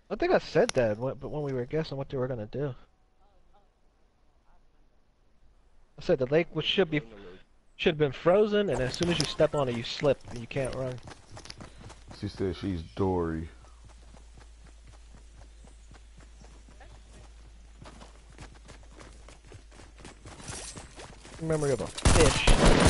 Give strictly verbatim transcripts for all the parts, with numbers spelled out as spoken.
I think I said that, when- but when we were guessing what they were gonna do, I said the lake was, should be should have been frozen, and as soon as you step on it, you slip and you can't run. She said she's Dory. Memory of a fish.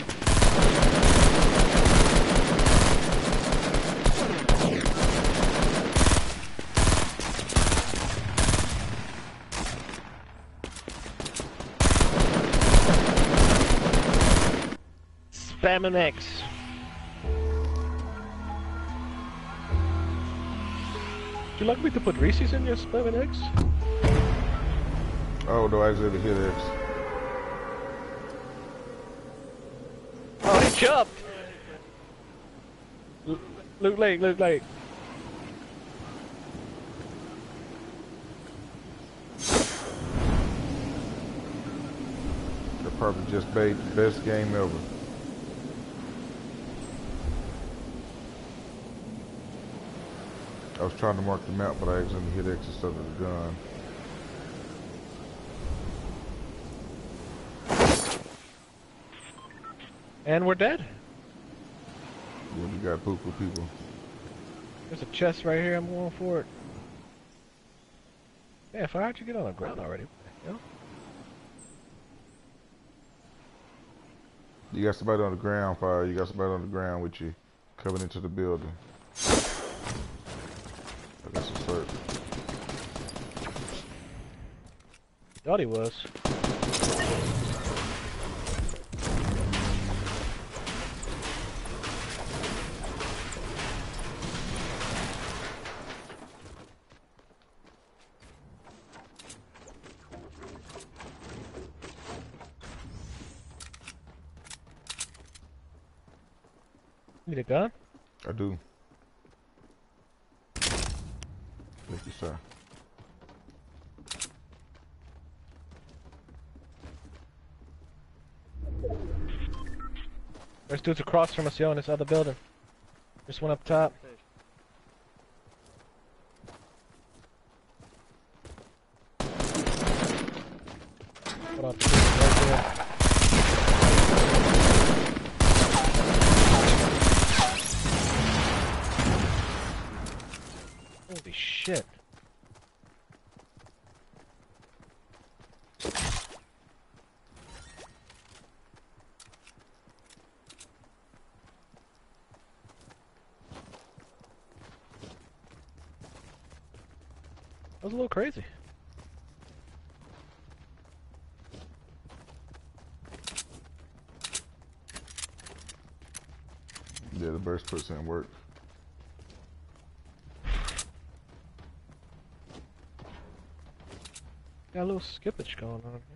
Spamming X. Would you like me to put Reese's in your spamming X? Oh, no, I actually hit X. Oh, he jumped! L Luke Lake, Luke Lake. That probably just made the best game ever. I was trying to mark the map, but I accidentally hit X instead of the gun. And we're dead. Yeah, we got poop with people. There's a chest right here, I'm going for it. Yeah, if I had you get on the ground already, what the hell? You got somebody on the ground, Fire. You got somebody on the ground with you, coming into the building. I guess it's hurt. Thought he was. Need a gun? I do. Thank you, sir. There's dudes across from us, yo, in this other building. There's one up top. Hold on, right there. Holy shit. That was a little crazy. Yeah, the burst percent worked. Got a little skippage going on here.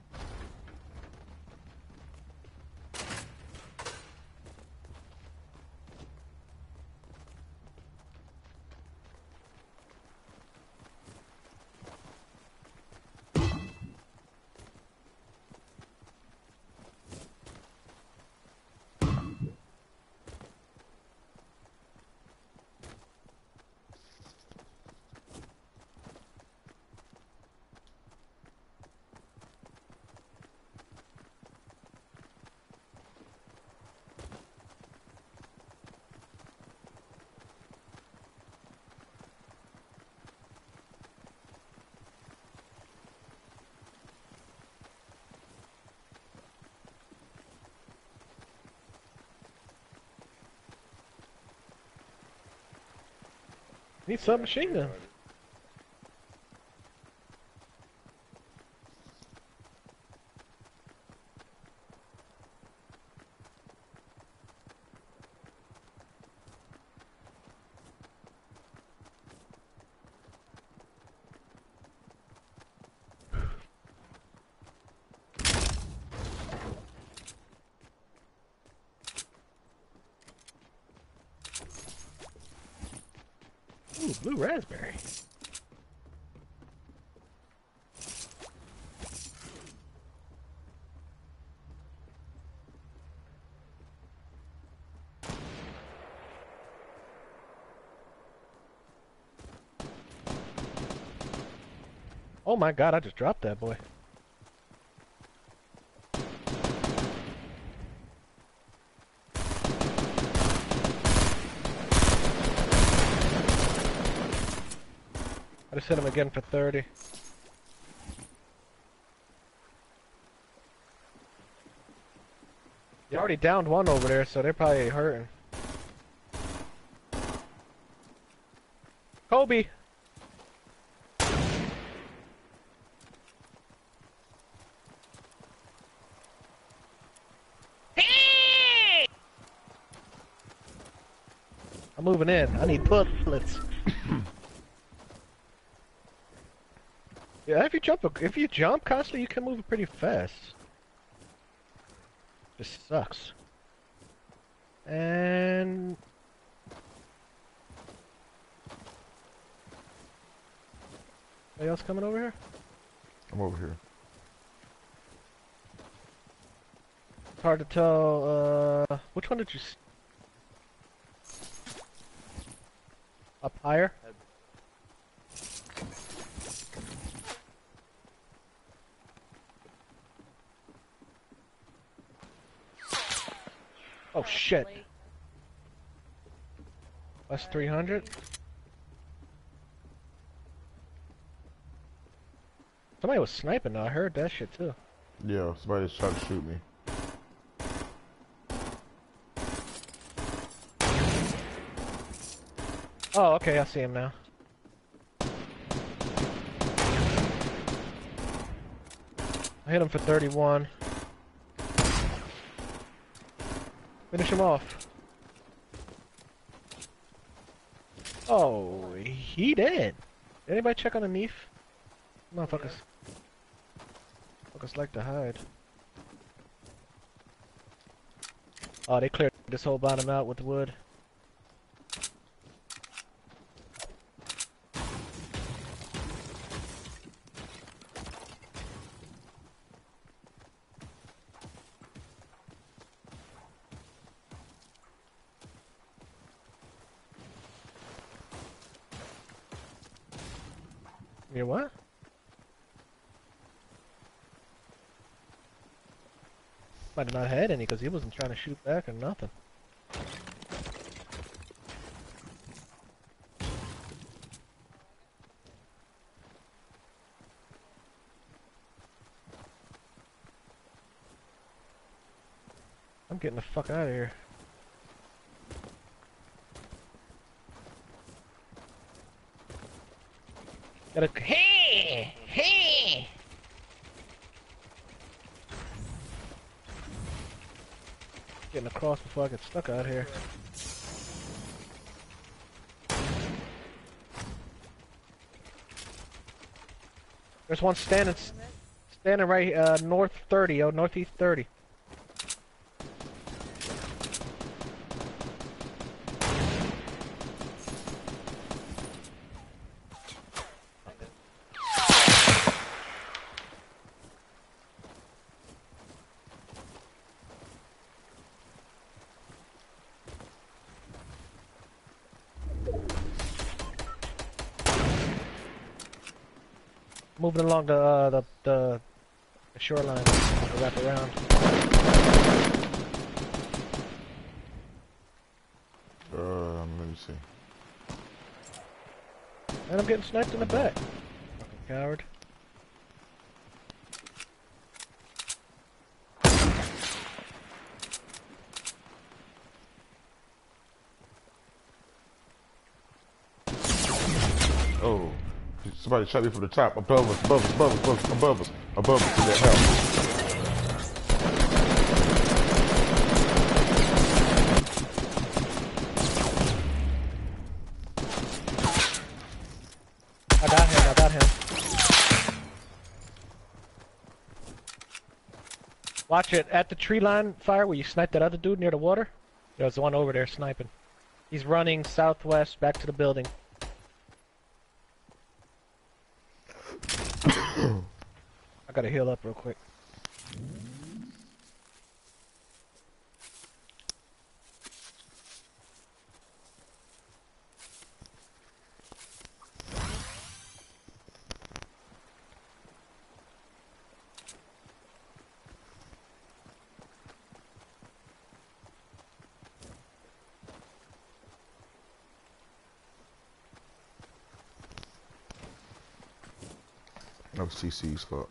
Need submachine gun. Ooh, blue raspberry. Oh my god, I just dropped that boy. I just hit him again for thirty. You already downed one over there, so they're probably hurting. Kobe! I'm moving in. I need bullets. Yeah, if you jump, if you jump constantly, you can move pretty fast. This sucks. And anybody else coming over here? I'm over here. It's hard to tell. Uh, which one did you? S Up higher? Oh shit. That's three hundred? Somebody was sniping though, I heard that shit too. Yeah, somebody's trying to shoot me. Oh, okay, I see him now. I hit him for thirty-one. Finish him off. Oh, he did. Anybody check underneath? Motherfuckers. Motherfuckers like to hide. Oh, they cleared this whole bottom out with the wood. You what? Might have not had any because he wasn't trying to shoot back or nothing. I'm getting the fuck out of here. Gotta hey hey. Getting across before I get stuck out here. There's one standing, standing right uh, north thirty, oh northeast thirty. Moving along the uh, the, the the shoreline, to wrap around. Um, let me see. And I'm getting sniped in the back. Fucking coward. Oh, somebody shot me from the top. Above us, above us, above us, above us, above us, above us in that house. I got him, I got him. Watch it, at the tree line fire where you sniped that other dude near the water. There's one over there sniping. He's running southwest back to the building. I gotta heal up real quick. That was T C's fault.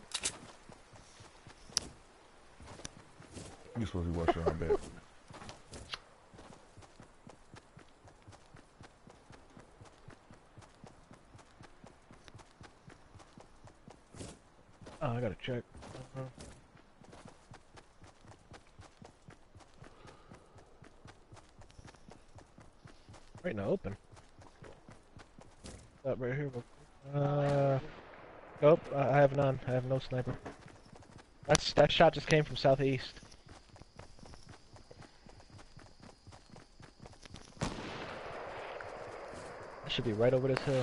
You supposed to be watching our back. Oh, I gotta check. Uh-huh. Right in the open. Up right here. Uh, nope. I I have none. I have no sniper. That's that shot just came from southeast. It should be right over this hill.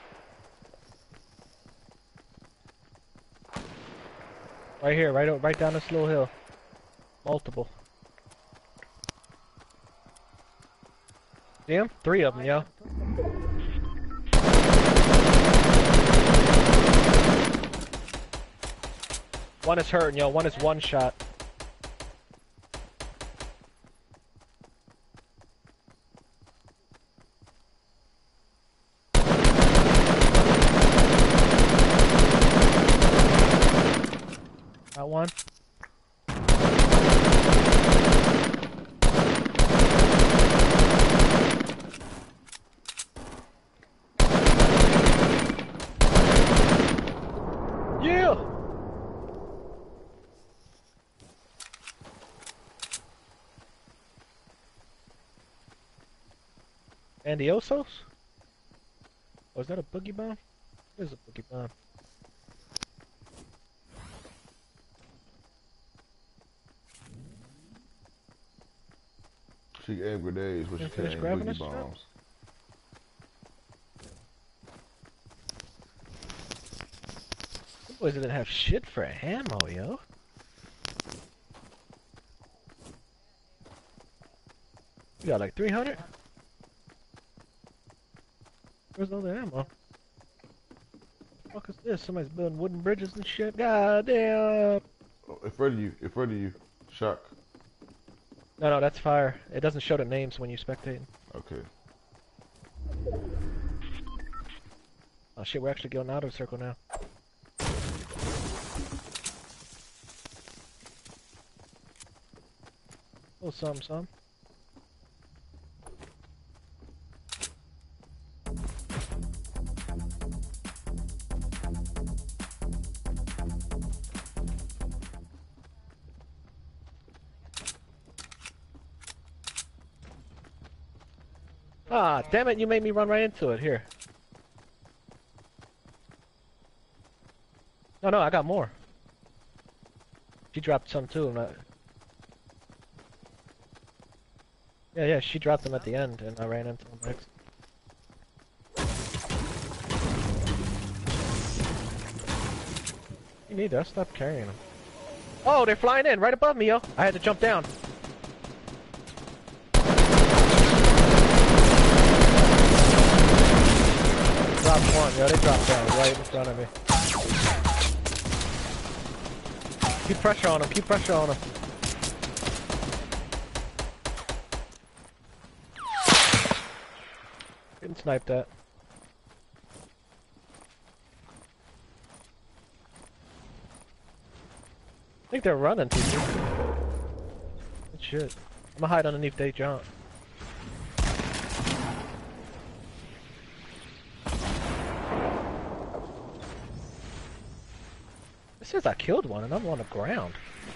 Right here, right o right down this little hill. Multiple. See him? Three of them, yo. One is hurting, yo. One is one shot. Got one. Yeah! Andiosos? Oh, is that a boogie bomb? It is a boogie bomb. She aim grenades, but she You can't finish aim grabbing boogie this stuff? bombs. Them boys didn't have shit for ammo, yo. You got like three hundred? Where's all the ammo? The fuck is this? Somebody's building wooden bridges and shit. God damn! Oh, in front of you, in front of you. Shock. No, no, that's fire. It doesn't show the names when you spectate. Okay. Oh shit, we're actually going out of the circle now. Oh, some, some. Ah, damn it, you made me run right into it. Here. No, no, I got more. She dropped some too. I'm not... Yeah, yeah, she dropped them at the end, and I ran into them next. You need to stop carrying them. Oh, they're flying in right above me, yo. I had to jump down. Dropped one, yo. They dropped down right in front of me. Keep pressure on him. Keep pressure on him. Getting sniped at. I think they're running, people. Good shit. I'm gonna hide underneath they jump. It says I killed one and I'm on the ground.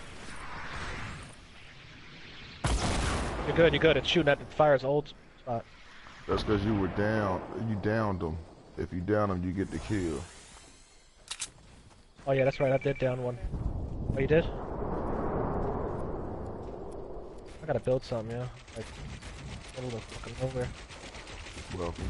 You're good, you're good. It's shooting at the fire's old spot. That's because you were down. You downed them. If you down them, you get the kill. Oh yeah, that's right. I did down one. Oh, you did? I gotta build something, yeah. Like, a little fucking nowhere. Welcome.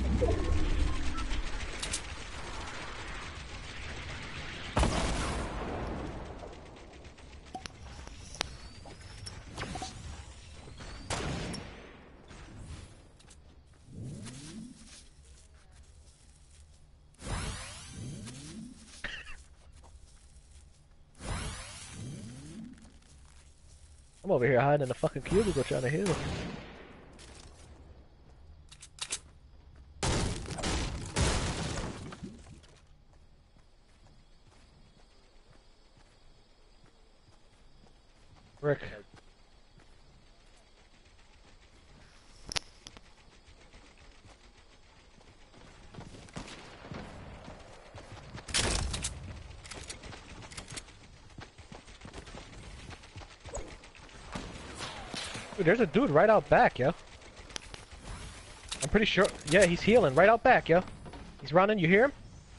I'm over here hiding in the fucking cubicle trying to heal. Rick. Dude, there's a dude right out back, yo. I'm pretty sure. Yeah, he's healing right out back, yo. He's running. You hear him?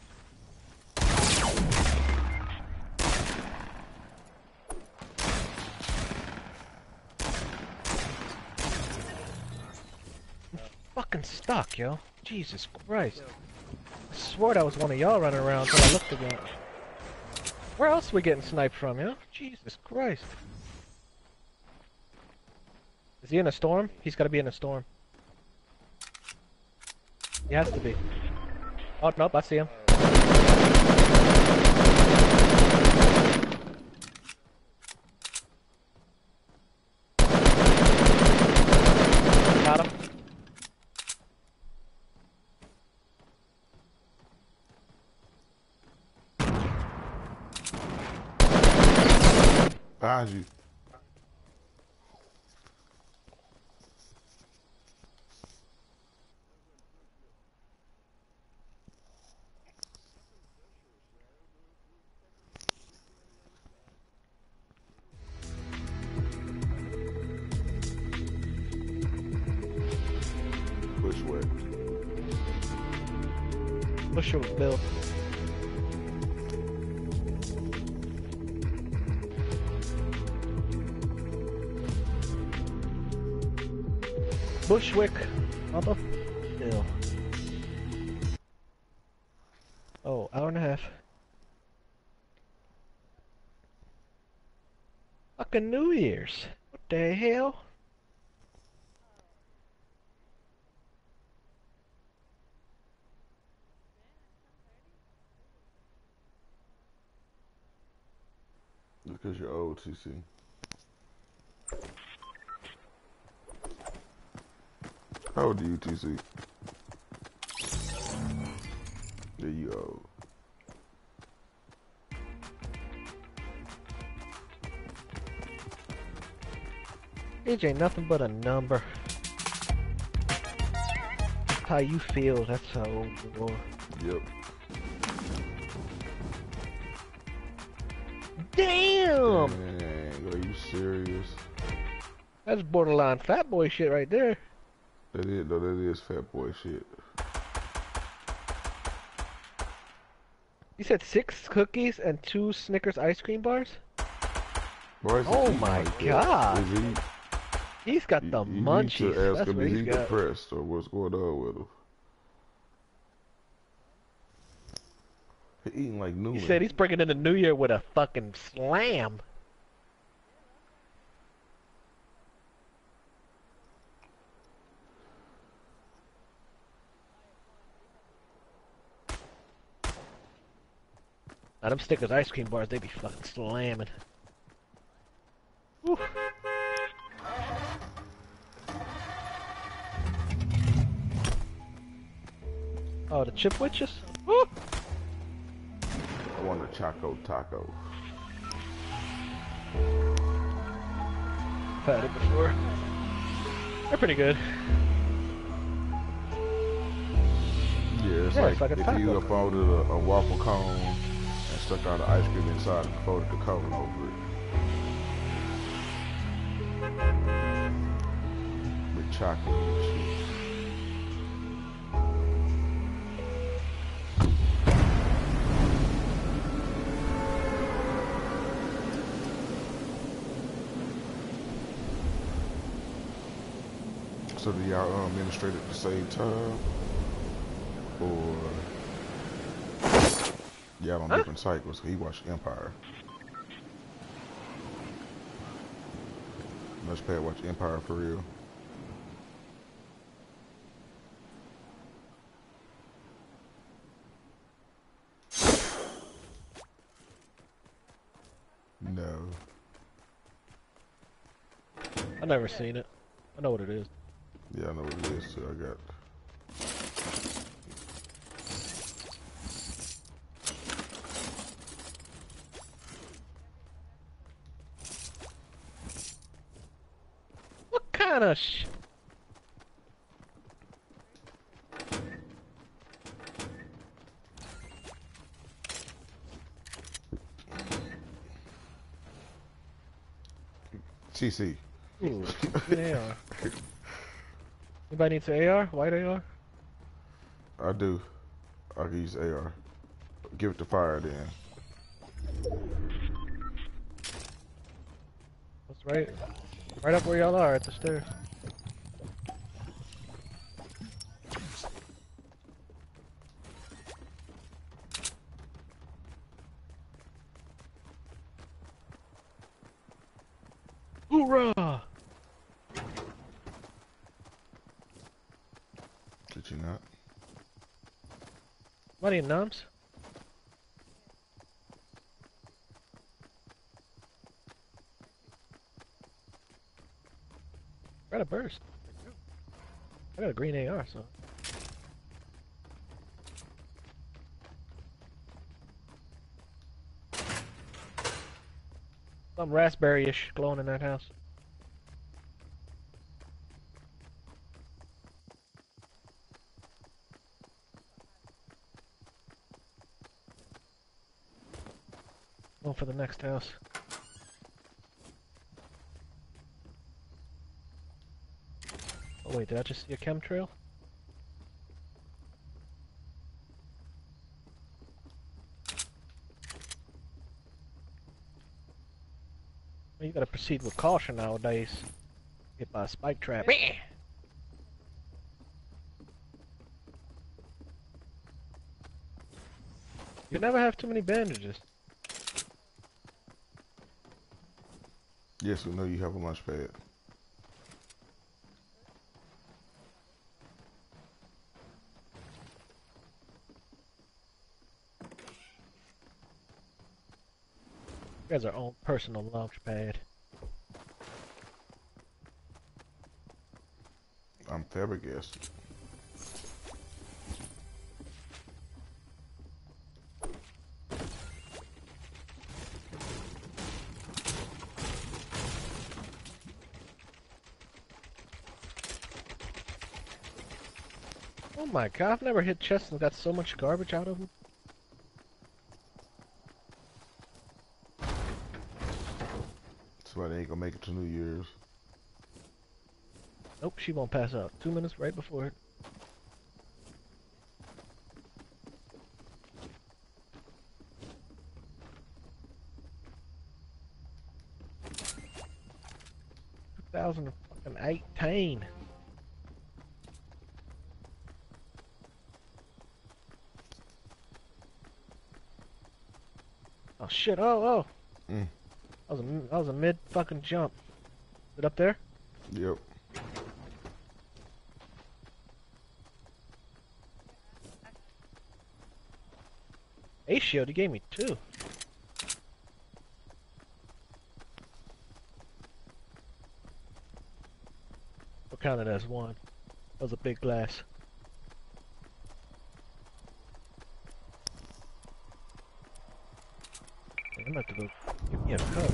I'm fucking stuck, yo. Jesus Christ. I swore that was one of y'all running around until I looked again. Where else are we getting sniped from, yo? Jesus Christ. Is he in a storm? He's gotta be in a storm. He has to be. Oh, nope, I see him. Got him. Behind you. Bushwick. Bushwick with Bill. Bushwick, mother, Bill. Oh, hour and a half. Fucking New Year's. What the hell? Because you're old, T C. How old are you, T C? Yeah, you old. Age ain't nothing but a number. That's how you feel, that's how old you are. Yep. Damn! Dang, are you serious? That's borderline fat boy shit right there. That is, though, that is fat boy shit. You said six cookies and two Snickers ice cream bars? Boy, Oh my god! Is he, He's got you, the you munchies. need to ask That's him, what is he's he got. depressed or what's going on with him? He eating like Newman. He said he's bringing in the new year with a fucking slam. Now them Snickers ice cream bars, they be fucking slamming. Whew. Oh, the chip witches? Woo! I want a Choco Taco. I've had it before. They're pretty good. Yeah, it's Yeah, like it's like a if taco. you unfolded a, a waffle cone and stuck out the ice cream inside and folded the cone over it. With chocolate and shit. So do y'all um, administrate at the same time? Or y'all on Huh? different cycles? He watched Empire. Let's pay watch Empire for real. No. I've never seen it. I know what it is. Yeah, I know what it is too. I got. kind of sh... C C. Ooh, good A R. Anybody needs an A R? White A R? I do. I can use A R. Give it to fire then. That's right. Right up where y'all are at the stairs. Hoorah! Did you not? Money and numbs? I got a burst. I got a green A R, so. Some raspberry-ish glowing in that house. Going for the next house. Oh wait, did I just see a chemtrail? Well, you gotta proceed with caution nowadays. Hit by a spike trap. You never have too many bandages. Yes, we know you have a launch pad. You guys are own personal launch pad. I'm flabbergasted. Oh my god, I've never hit chests and got so much garbage out of them. That's why they ain't gonna make it to New Year's. Nope, she won't pass out. Two minutes right before it. two thousand eighteen. Oh shit! Oh oh! Mm. That was a that was a mid fucking jump. Is it up there? Yep. A shield. He gave me two. We'll count it as one. That was a big glass. I'm about to go give me a cup.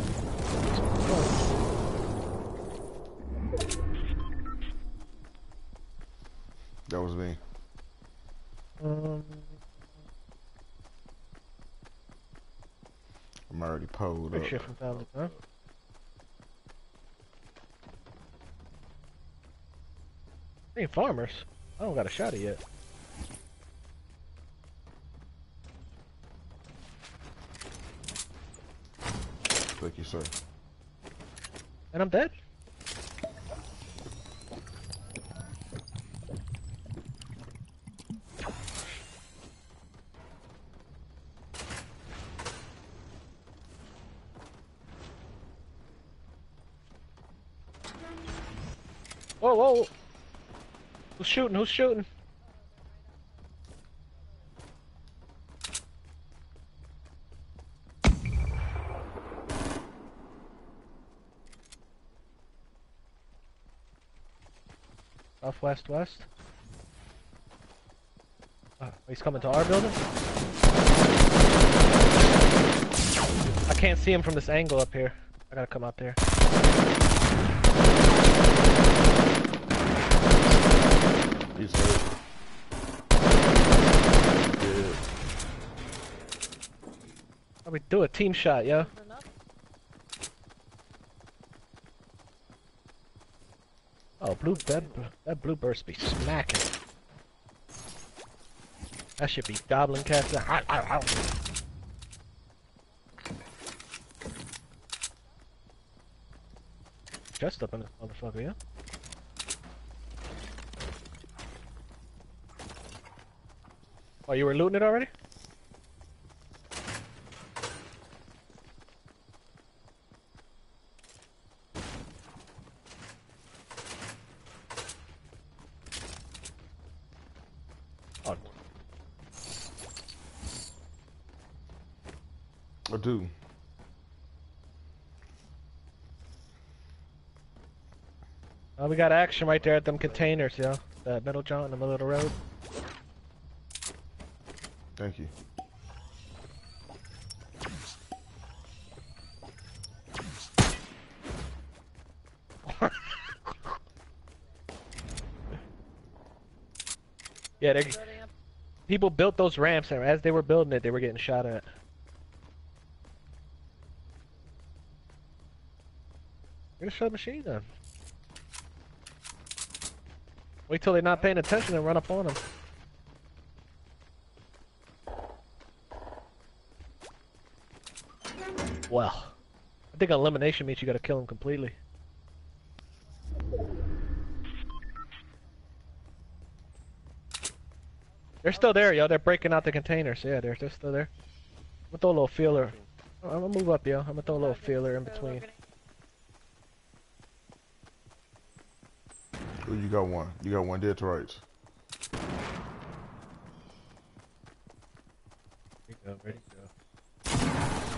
That was me. Um, I'm already pulled big up. shit from Thousand, huh? Ain't farmers. I don't got a shot yet. Thank you, sir. And I'm dead? Whoa, whoa! Who's shooting? Who's shooting? Southwest, west. Oh, he's coming to our building? I can't see him from this angle up here. I gotta come out there. He's hurt. Yeah. How we do a team shot, yo? Oh, blue that that blue burst be smacking. That should be goblin cats. Ow, ow, ow. Just up in this motherfucker, yeah? Oh, you were looting it already? Oh. I do. Oh, we got action right there at them containers, yo. That middle jump in the middle of the road. Thank you. Yeah, they, people built those ramps, and as they were building it, they were getting shot at. You're gonna shove machine gun. Wait till they're not paying attention and run up on them. Well, I think elimination means you gotta kill them completely. They're still there, yo. They're breaking out the containers. Yeah, they're, they're still there. I'm gonna throw a little feeler. I'm gonna move up, yo. I'm gonna throw a little feeler in between. Oh, you got one. You got one dead to rights. Ready to go, ready to go.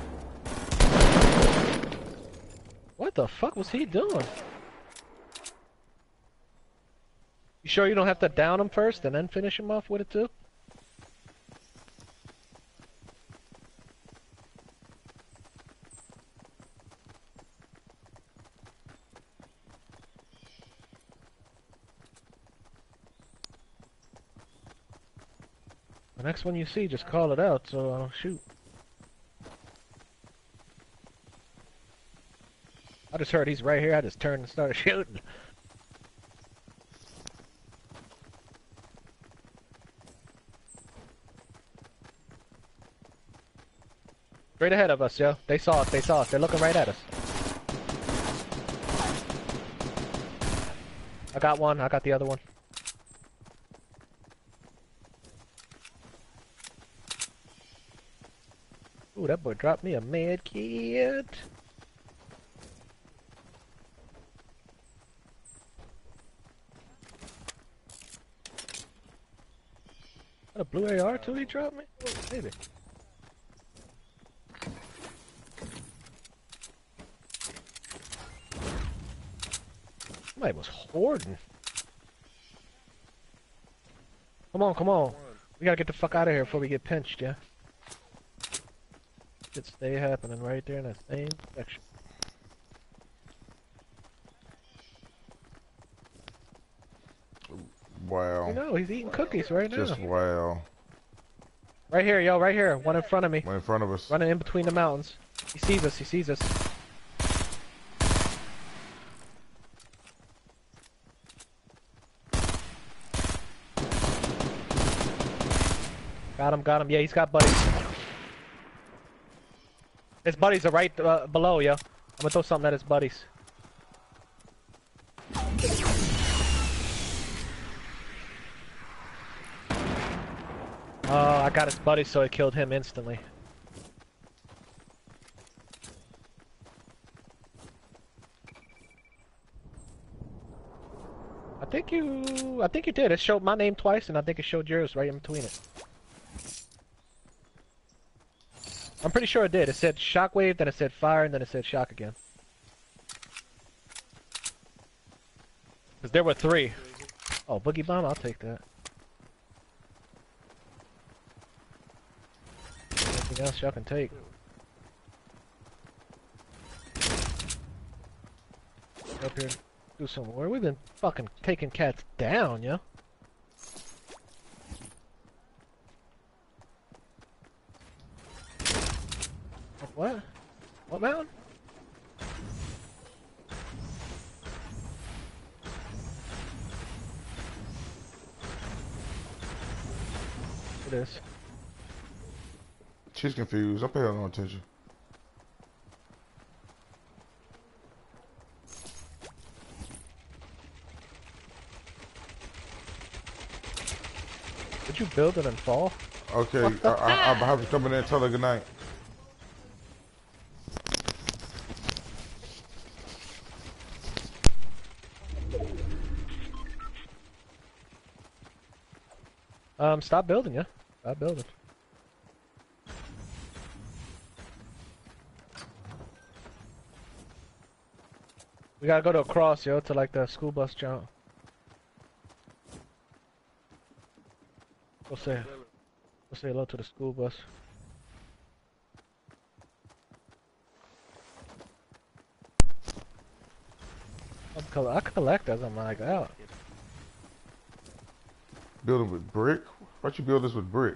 What the fuck was he doing? You sure you don't have to down him first and then finish him off with it too? The next one you see, just call it out so I'll shoot. I just heard he's right here, I just turned and started shooting. Straight ahead of us, yo. They saw us, they saw us. They're looking right at us. I got one, I got the other one. Ooh, that boy dropped me a med kit. What, a blue A R too he dropped me? Oh, maybe. Somebody was hoarding. Come on, come on. We gotta get the fuck out of here before we get pinched, yeah? It stay happening right there in that same section. Wow. You know, he's eating cookies right now. Just wow. Right here, yo, right here. One in front of me. One in front of us. Running in between the mountains. He sees us, he sees us. Got him, got him. Yeah, he's got buddies. His buddies are right uh, below, yo. I'm gonna throw something at his buddies. Oh, I got his buddy, so I killed him instantly. I think you... I think you did. It showed my name twice, and I think it showed yours right in between it. I'm pretty sure it did. It said shockwave, then it said fire, and then it said shock again. Because there were three. Oh, boogie bomb? I'll take that. Anything else y'all can take? Up here, do some more. We've been fucking taking cats down, yo. What? What mountain? It is. She's confused. I'm paying no attention. Did you build it and fall? Okay, I, I, I have to come in there and tell her good night. Um, stop building, yeah. Stop building. We gotta go to a cross, yo, to like the school bus jump. We'll say, we'll say hello to the school bus. I'm coll I collect as I'm like out. Building with brick? Why'd you build this with brick?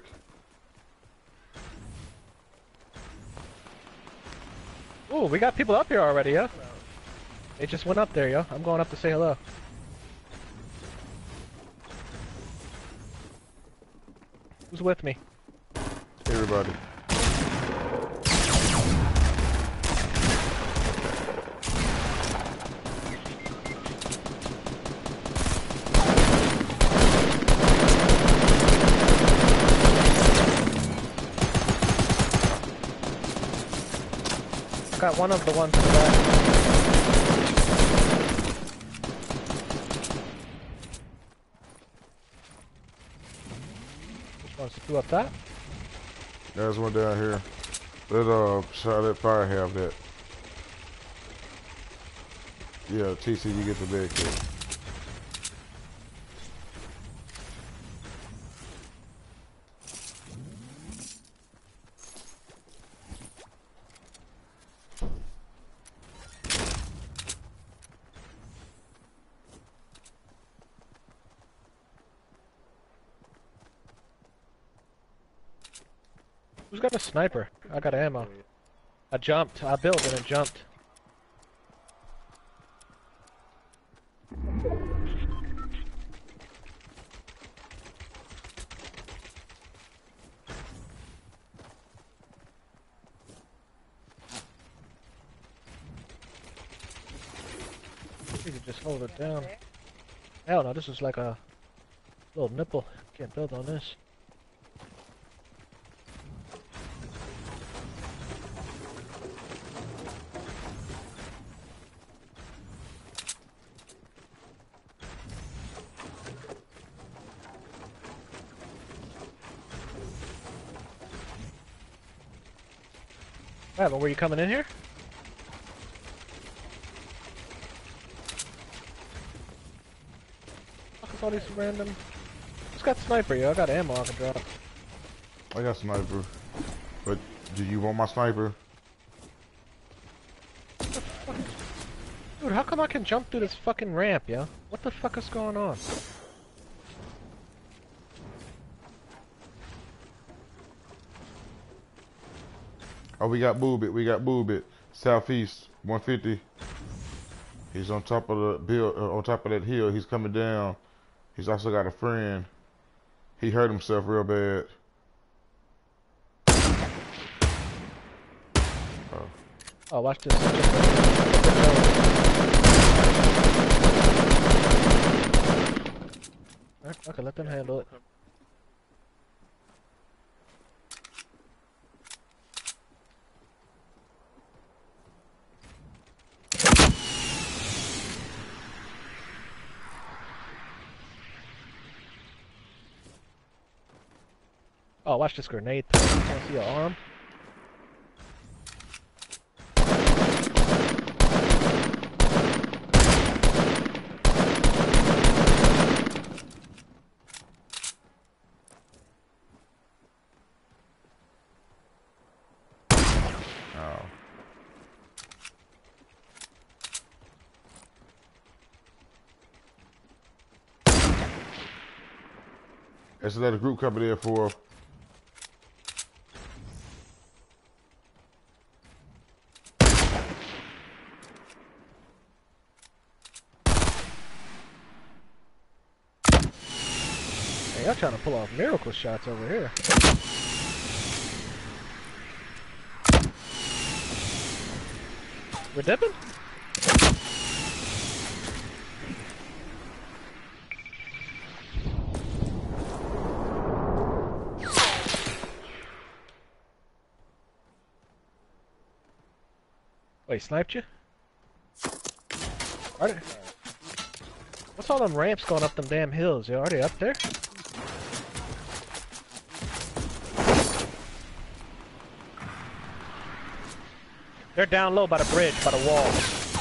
Ooh, we got people up here already, yo. They just went up there, yo. I'm going up to say hello. Who's with me? Everybody. Got one of the ones in the back. Which one's two up top? There's one down here. Let uh Charlotte Fire have that. Yeah, T C, you get the bed kit. Who's got a sniper? I got ammo. I jumped. I built and it jumped. You can just hold it down. Hell no, this is like a little nipple. Can't build on this. Right, but were you coming in here? Fuck is all these random... Who's got sniper, yo? I got ammo I can drop. I got sniper. But do you want my sniper? Dude, how come I can jump through this fucking ramp, yo? What the fuck is going on? Oh, we got Boobit. We got Boobit. Southeast, one fifty. He's on top of the bill, uh, on top of that hill. He's coming down. He's also got a friend. He hurt himself real bad. Oh, Oh, watch this. Alright, okay, let them handle it. Oh, watch this grenade throw. You wanna see your arm? oh. Let's let a group come in there for. trying to pull off miracle shots over here. We're dipping? Wait, sniped you? Are they? What's all them ramps going up them damn hills, yo? Are they up there? They're down low by the bridge, by the wall.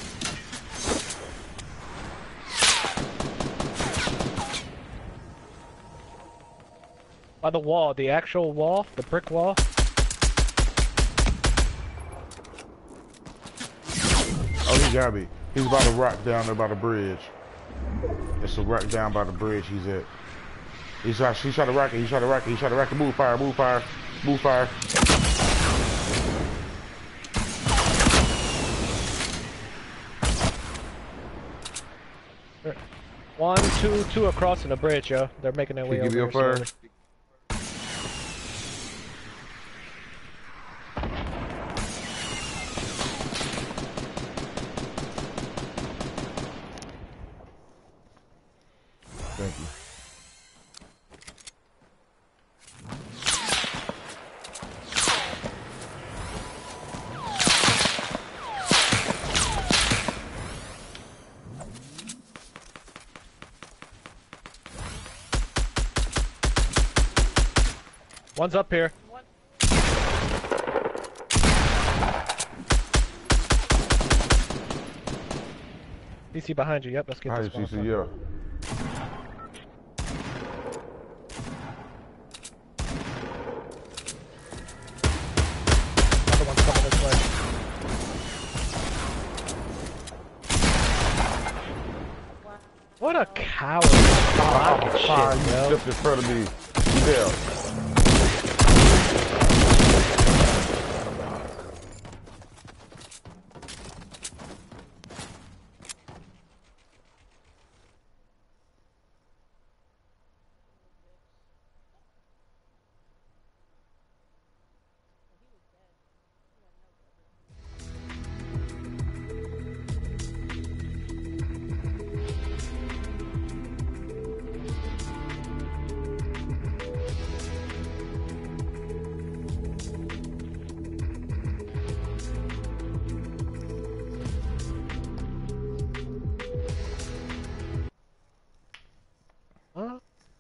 By the wall, the actual wall, the brick wall. Oh, he got me. He's by the rock down there by the bridge. It's a rock down by the bridge he's at. He's shot, he shot a rocket, he shot a rocket, he shot a rocket. Move fire, move fire, move fire. One, two, two across in the bridge, yo. They're making their way Can over you give me a here fire? slowly. Thank you. One's up here. D C behind you. Yep, let's get Hi, this C C, one. yeah. Other one's coming this way. What a coward! Rocket Fire, shit, you yo. stepped in front of me. Yeah. Huh?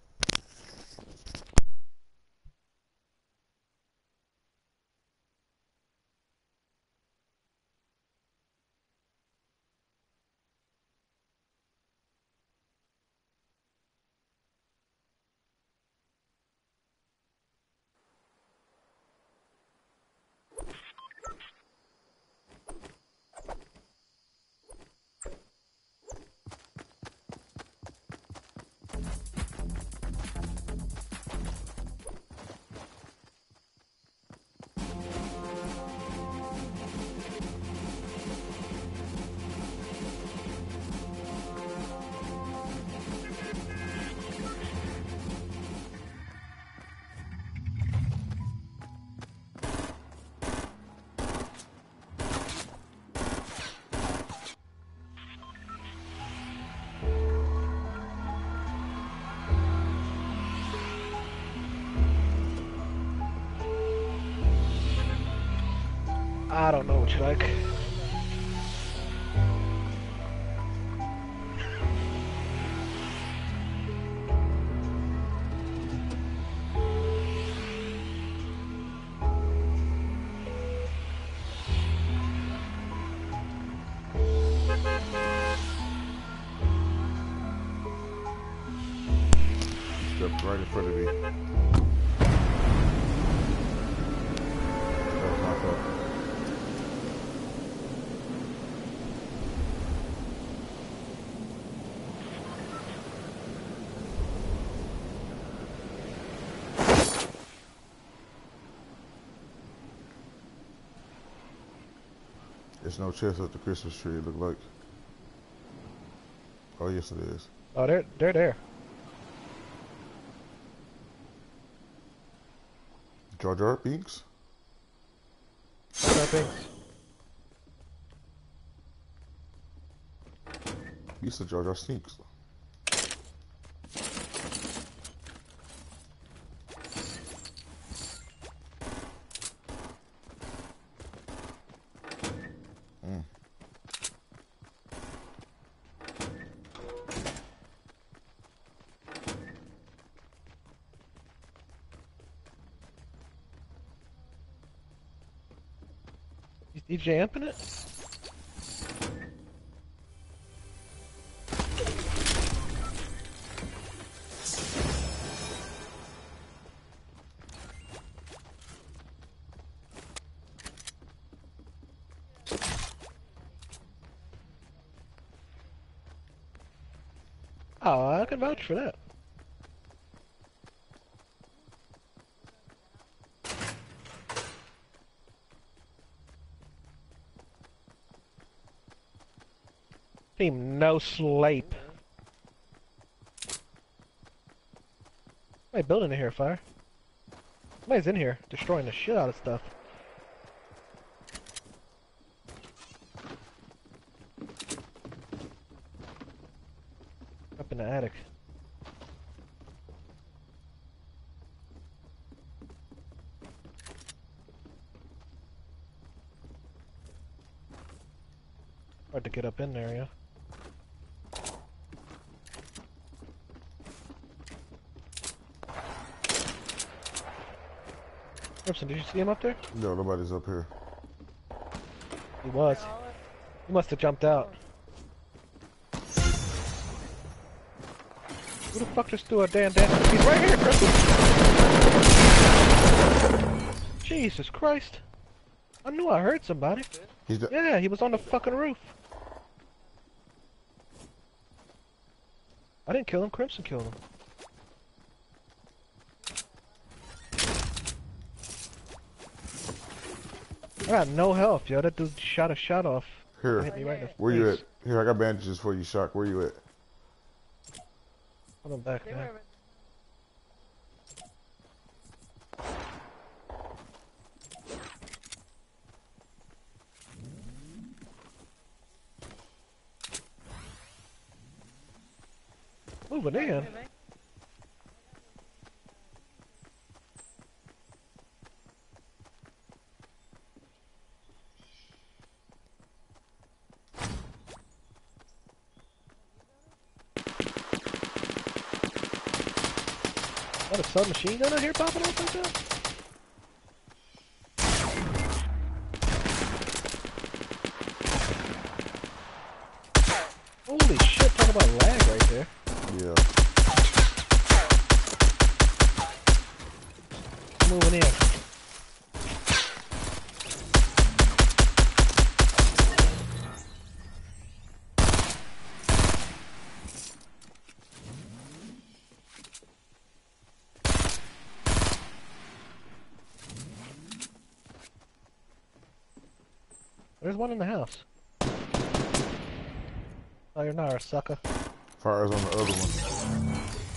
I don't know what you like. Stepped right in front of me. That's my fault. There's no chest at the Christmas tree, it look like. Oh, yes it is. Oh, they're they're there. Jar Jar Binks. Jar Jar Binks. You said Jar Jar stinks. Mm. Is D J amping it? Oh, I can vouch for that. Team no sleep. Somebody building in here, fire. Somebody's in here, destroying the shit out of stuff. Up in the attic. Hard to get up in there, yeah. Crimson, did you see him up there? No, nobody's up here. He was. He must have jumped out. Who the fuck just threw a damn dance? He's right here, Crimson! Jesus Christ! I knew I heard somebody. He's the Yeah, he was on the fucking roof. I didn't kill him, Crimson killed him. I got no health, yo. That dude shot a shot off. here. Hit me right in the Where you face. at? Here, I got bandages for you, Shock. Where you at? Hold on back, man. Moving in. What a submachine gun out here popping off like that? Holy shit, talk about lag right there. Yeah. Moving in. There's one in the house. Oh, you're not a sucker. Fire's on the other one.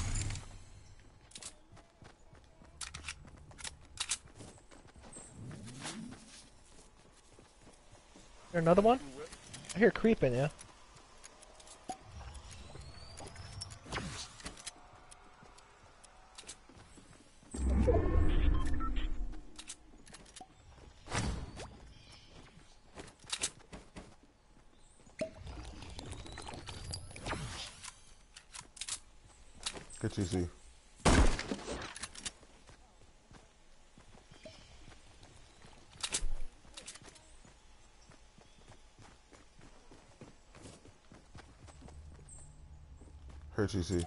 There another one? I hear creeping, yeah. Get you see. Here, T C.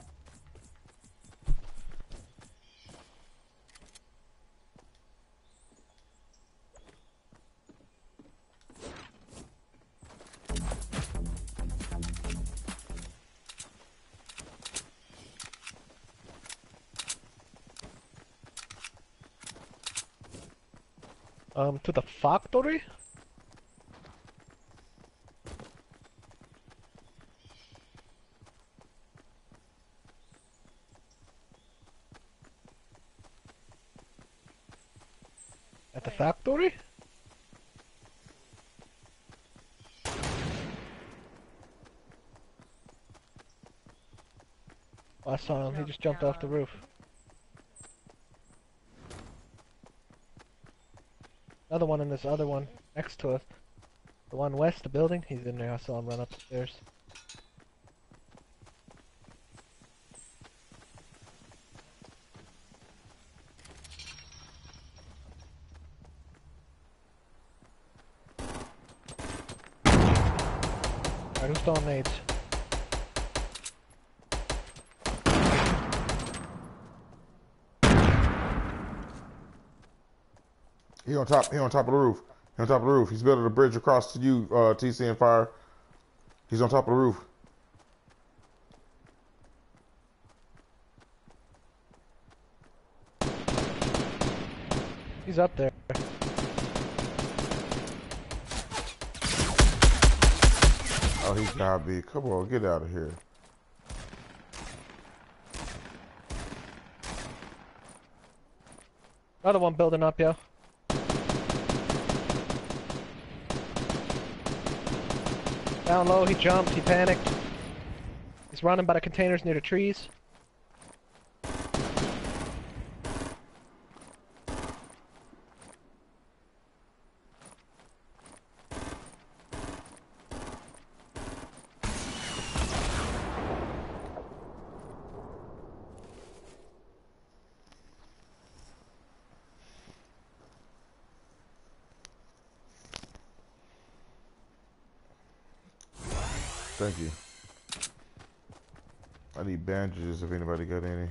Um, to the factory? At the factory? Oh, I saw him. He just jumped off the roof. Another one in this other one next to us. The one west of the building. He's in there. I saw him run up the stairs. Alright, who's throwing nades? He on top. He on top of the roof. He on top of the roof. He's building a bridge across to you, uh, T C and Fire. He's on top of the roof. He's up there. Oh, he's gotta be. Come on, get out of here. Another one building up, yo. Down low, he jumped, he panicked. He's running by the containers near the trees. Thank you. I need bandages if anybody got any.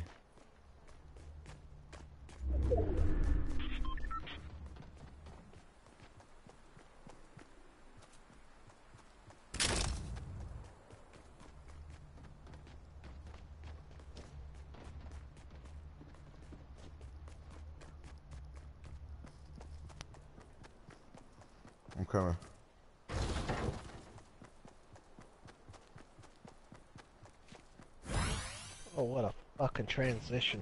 I'm coming. Oh, what a fucking transition.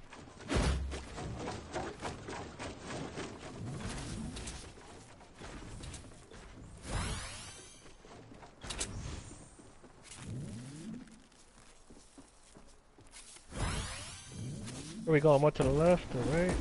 Where we going? More to the left or right?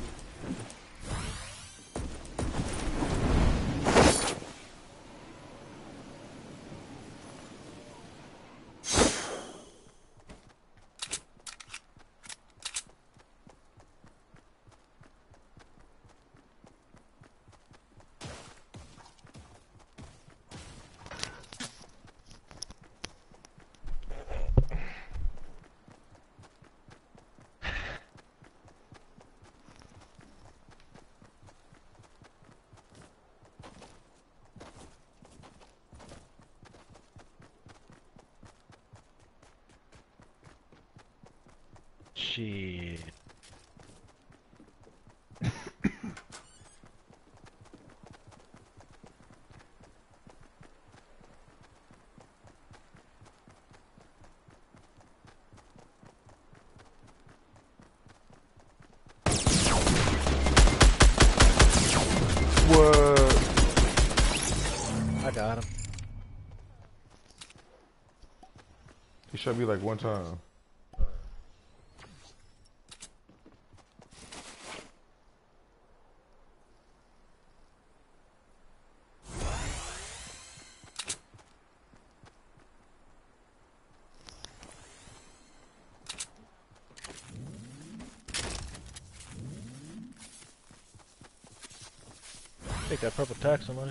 Shit. What? I got him. He shot me like one time. Take that purple tax money.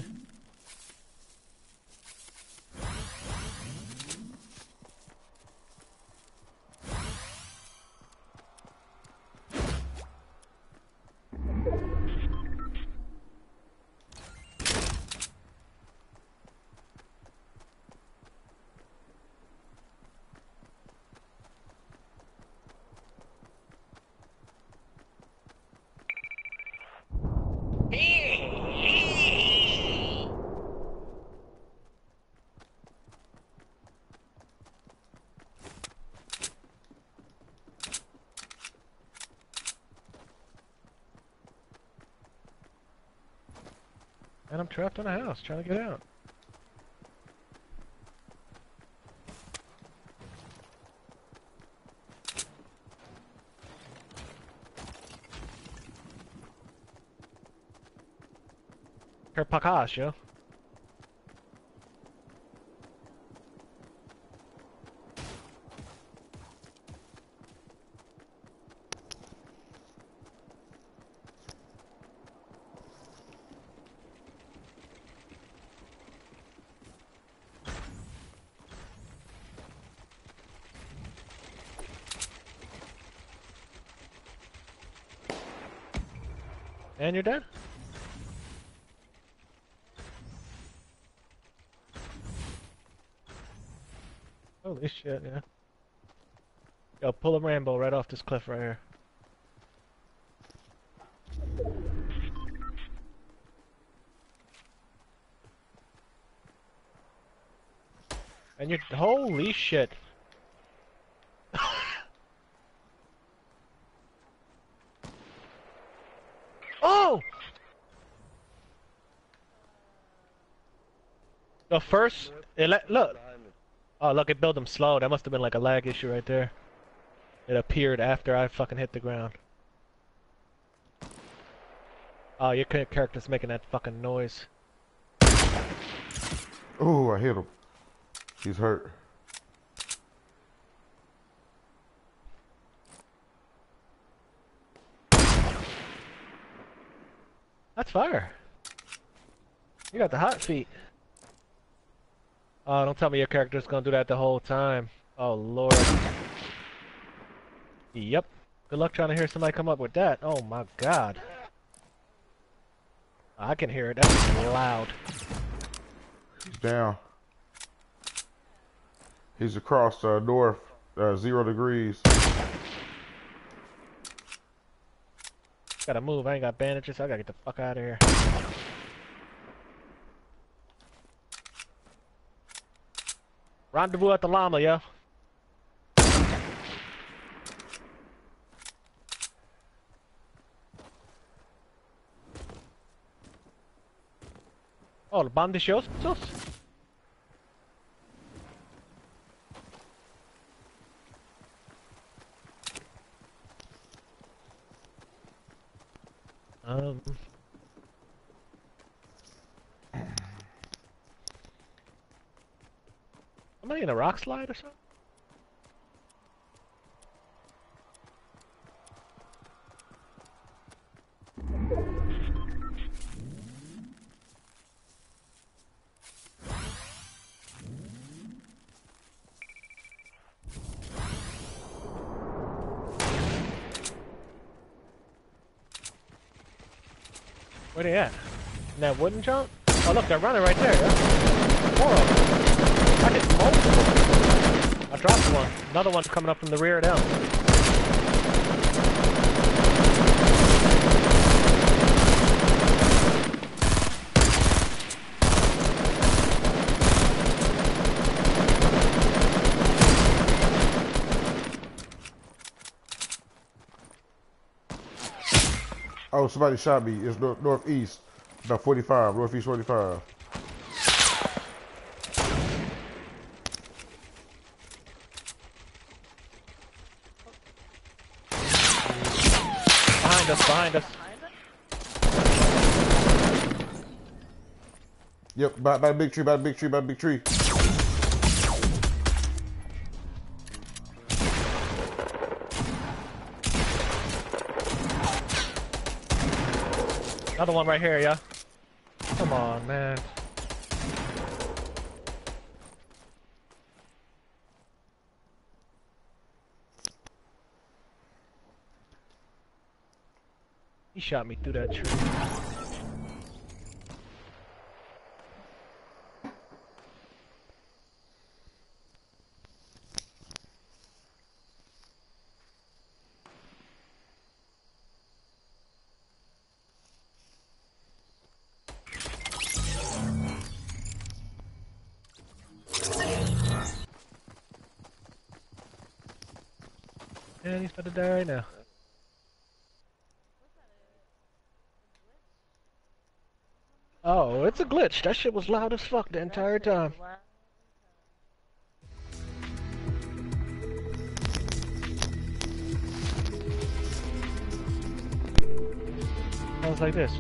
And I'm trapped in a house trying to get out. Per Pakash, yo. And you're dead? Holy shit, yeah. Yo, pull a Rambo right off this cliff right here. And you're... Holy shit. Oh! The first... It let, look. Oh, look, it built them slow. That must have been like a lag issue right there. It appeared after I fucking hit the ground. Oh, your character's making that fucking noise. Oh, I hit him. He's hurt. That's fire. You got the hot feet. Oh, don't tell me your character's gonna do that the whole time. Oh, Lord. Yep. Good luck trying to hear somebody come up with that. Oh, my God. I can hear it. That's loud. He's down. He's across uh, north, uh, zero degrees. Gotta move. I ain't got bandages. I gotta get the fuck out of here. Rendezvous at the llama, yo. Oh, the bandiciosos? Um... Am I in a rock slide or something? Where they at? In that wooden jump? Oh look, they're running right there, yeah? Four of them. I hit multiple. I dropped one. Another one's coming up from the rear down. Oh, somebody shot me. It's north northeast, about forty-five, northeast forty-five. Behind us, behind us. Yep, by, by the big tree, by the big tree, by the big tree. Another one right here, yeah? Come on, man. He shot me through that tree. And he's about to die right now. Oh, it's a glitch. That shit was loud as fuck the entire time. Sounds like this.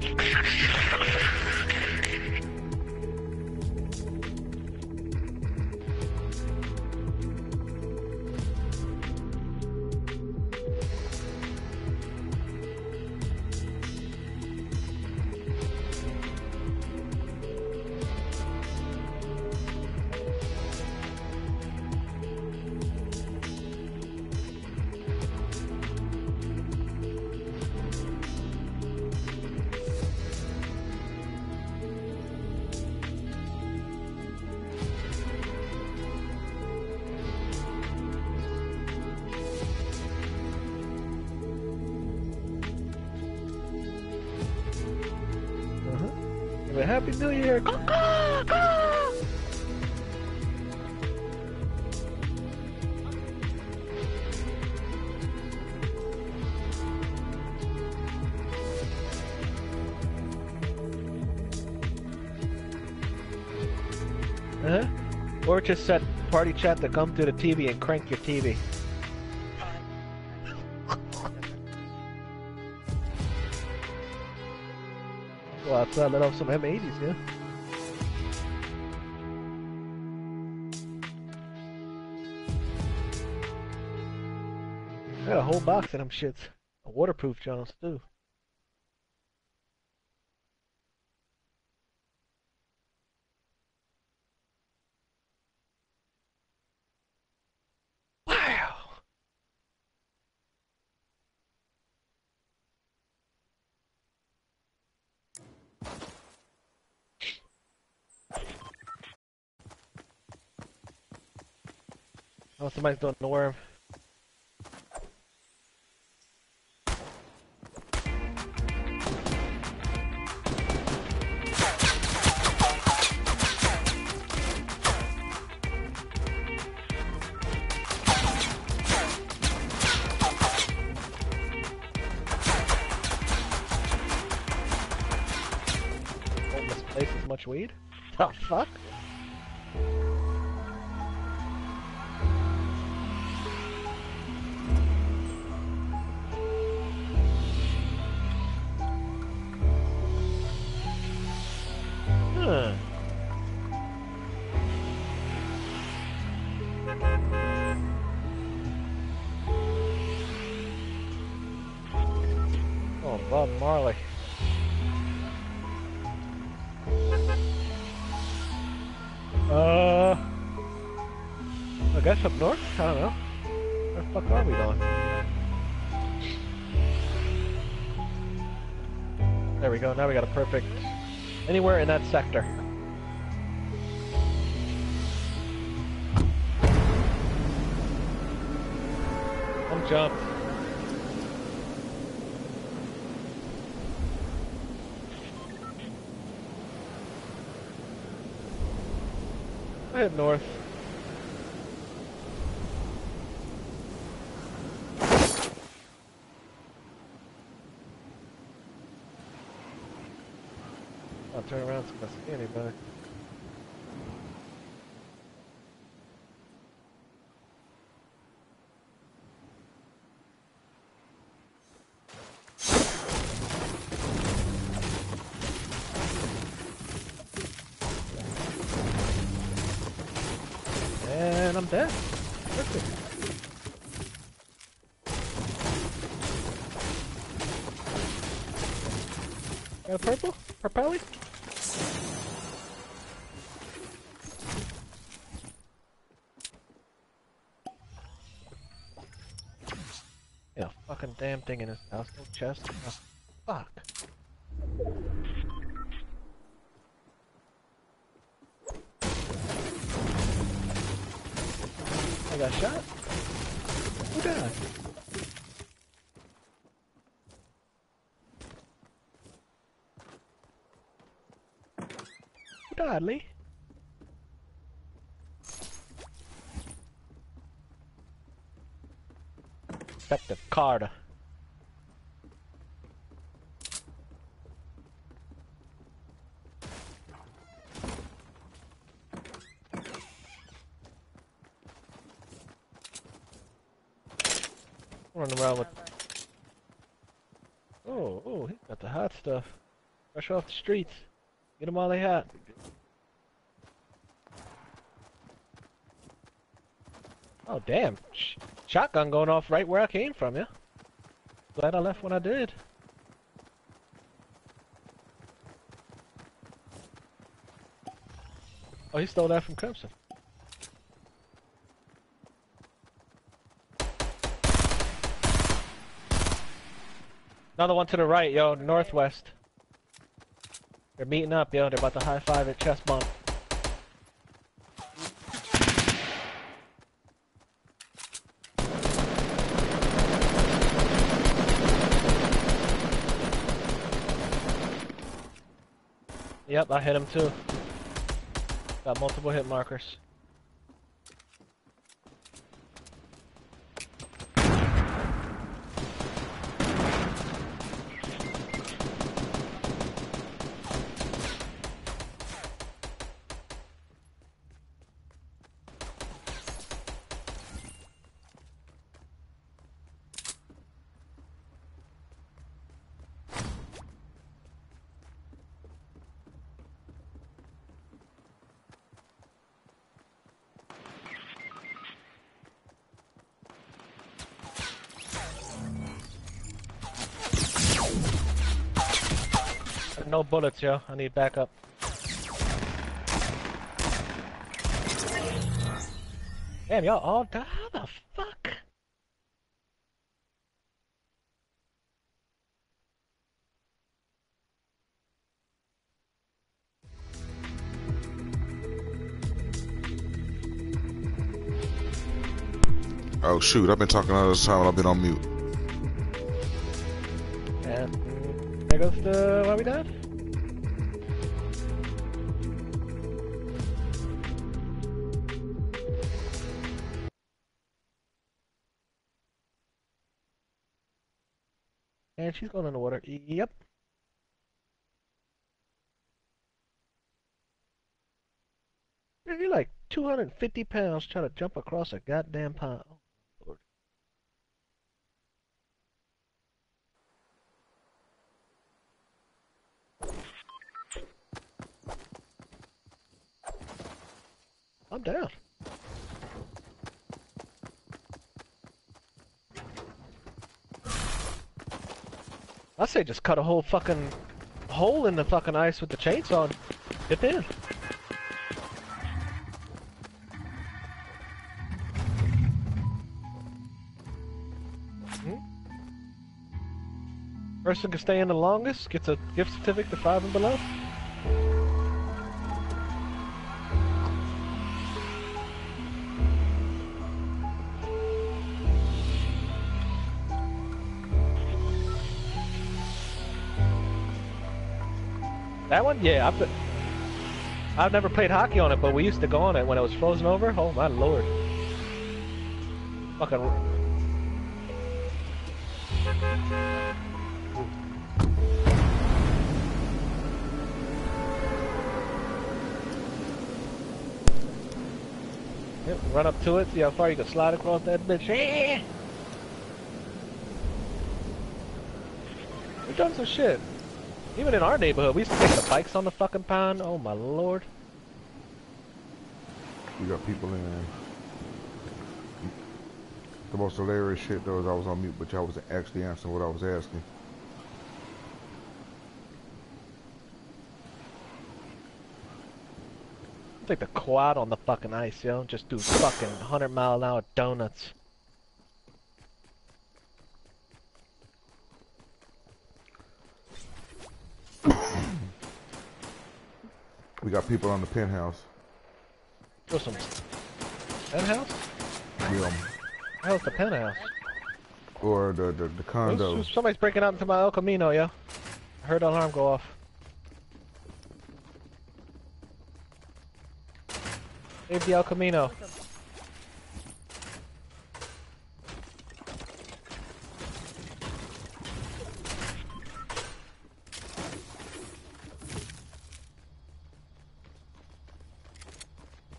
Happy New Year! Uh-huh. Or just set party chat to come to the T V and crank your T V. Well, let's uh, let off some M eighties, yeah? I got a whole box of them shits. Waterproof Jones, too. Wow! Oh, somebody's doing the worm. Oh, this place is much weed? The fuck? Huh. Oh, Bob Marley. Uh, I guess up north? I don't know. Where the fuck are we going? There we go, now we got a perfect... Anywhere in that sector. Don't jump. I head north. I'll turn around so I can see anybody. And I'm dead. Perfect. Got a purple? Purpley? Yeah, fucking damn thing in his house. No chest. Oh, fuck. I got shot? Who died? Who died, Lee? Detective Carter. Running around with. Oh, oh, he got the hot stuff. Fresh off the streets. Get them while they hot. Oh, damn. Sh shotgun going off right where I came from, yeah? Glad I left when I did. Oh, he stole that from Crimson. Another one to the right, yo, northwest. They're meeting up, yo. They're about to high five at chest bump. Yep, I hit him too. Got multiple hit markers. No bullets, yo. I need backup. Damn, y'all all died? How the fuck? Oh shoot, I've been talking all this time and I've been on mute. And there goes the... why we died? And she's going in the water. Yep. You're like two hundred fifty pounds trying to jump across a goddamn pond. Oh, Lord. I'm down. I say just cut a whole fucking hole in the fucking ice with the chainsaw and dip in. Hmm? Person can stay in the longest gets a gift certificate to five and below. That one? Yeah, I've been, I've never played hockey on it, but we used to go on it when it was frozen over. Oh my lord. Fucking... Yep, run up to it, see how far you can slide across that bitch. We've done some shit. Even in our neighborhood, we used to take the bikes on the fucking pond. Oh my lord. We got people in. The most hilarious shit though is I was on mute, but y'all was actually answering what I was asking. Take the quad on the fucking ice, yo. Just do fucking one hundred mile an hour donuts. We got people on the penthouse. Go some penthouse? Yeah. How's the penthouse? Or the the, the condo. Oops, somebody's breaking out into my El Camino, yo. I heard the alarm go off. Save the El Camino.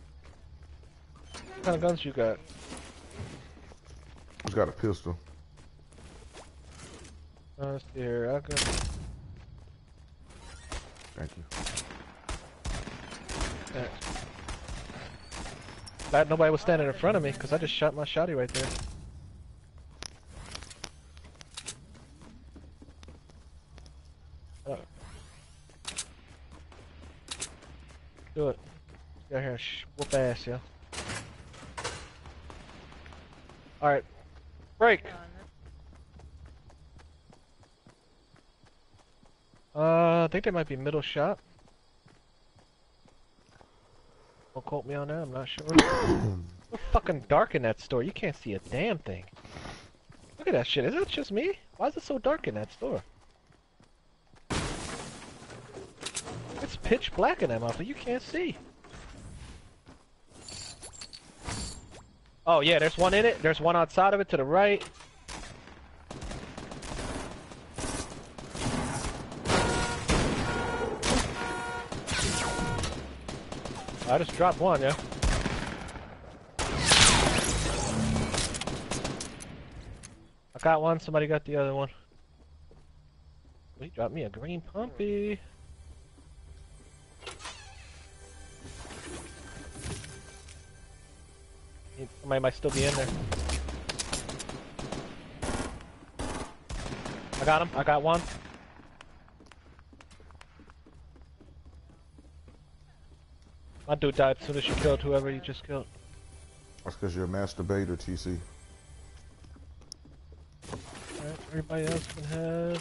What kind of guns you got? He's got a pistol. Uh, let's see here. I got... Thank you. Right. Glad nobody was standing in front of me, because I just shot my shotty right there. Uh. Do it. Get here and sh whoop ass, yo. Alright. Break! Uh, I think they might be middle shop. Don't quote me on that, I'm not sure. It's fucking dark in that store, you can't see a damn thing. Look at that shit, is that just me? Why is it so dark in that store? It's pitch black in that motherfucker, you can't see. Oh yeah, there's one in it, there's one outside of it to the right. I just dropped one, yeah. I got one, somebody got the other one. He dropped me a green pumpy. Somebody might still be in there. I got him, I got one. My dude died as soon as you killed whoever you just killed. That's because you're a masturbator, T C. Alright, everybody else can have...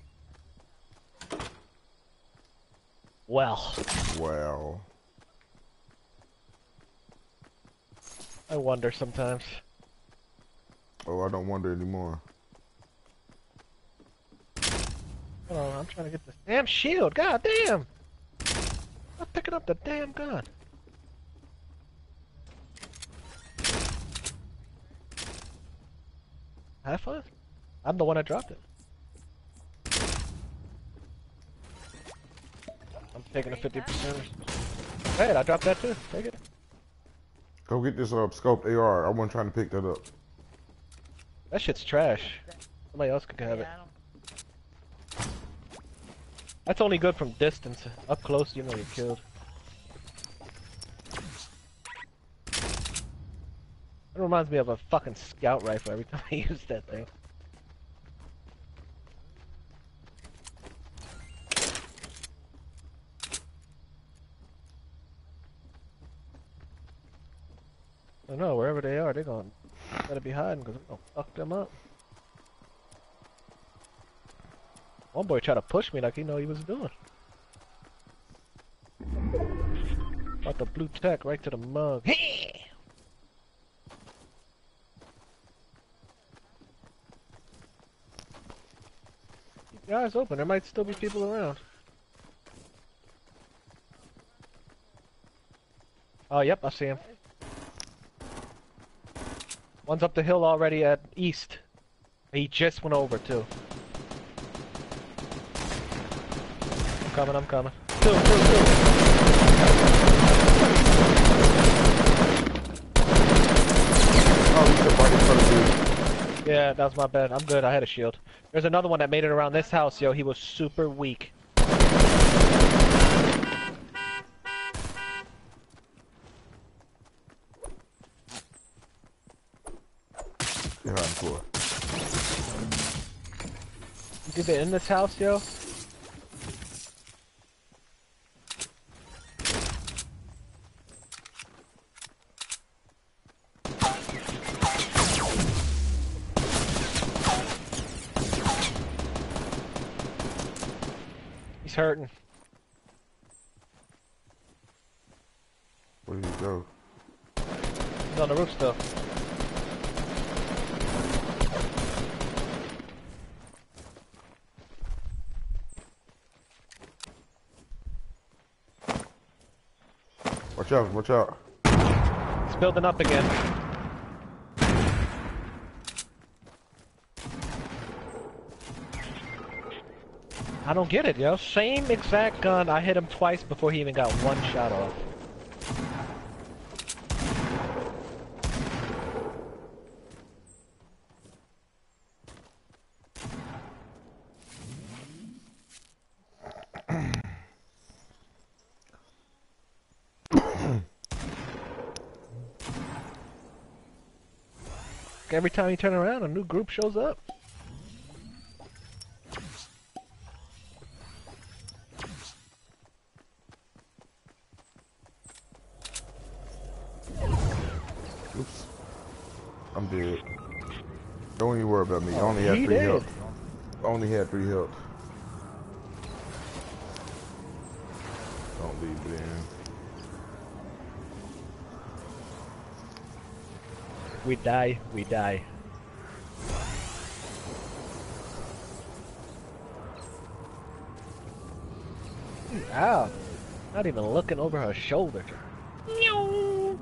Well. Wow. I wonder sometimes. Oh, I don't wonder anymore. Hold on, I'm trying to get this damn shield, god damn! I'm picking up the damn gun. Have fun. I'm the one that dropped it. I'm taking a fifty percent. Hey, I dropped that too. Take it. Go get this uh, scoped A R. I wasn't trying to pick that up. That shit's trash. Somebody else could have it. That's only good from distance. Up close, you know you're killed. It reminds me of a fucking scout rifle every time I use that thing. I don't know, wherever they are, they're gonna gotta be hiding because I'm gonna fuck them up. One boy tried to push me like he knew what he was doing. Brought the blue tack right to the mug. Keep your eyes open, there might still be people around. Oh, yep, I see him. One's up the hill already at east. He just went over too. I'm coming, I'm coming. Two, two, two. Oh, you took right in front of me. Yeah, that was my bad. I'm good, I had a shield. There's another one that made it around this house, yo. He was super weak. Behind the floor. You think they're in this house, yo? He's hurting. Where did he go? He's on the roof still. Watch out, watch out. It's building up again. I don't get it, yo. Same exact gun. I hit him twice before he even got one shot off. Every time you turn around, a new group shows up. Oops. I'm dead. Don't even worry about me. I Oh, only had he three dead. health. I only had three health. Don't leave it in. We die, we die. Ow. Not even looking over her shoulder. Meow.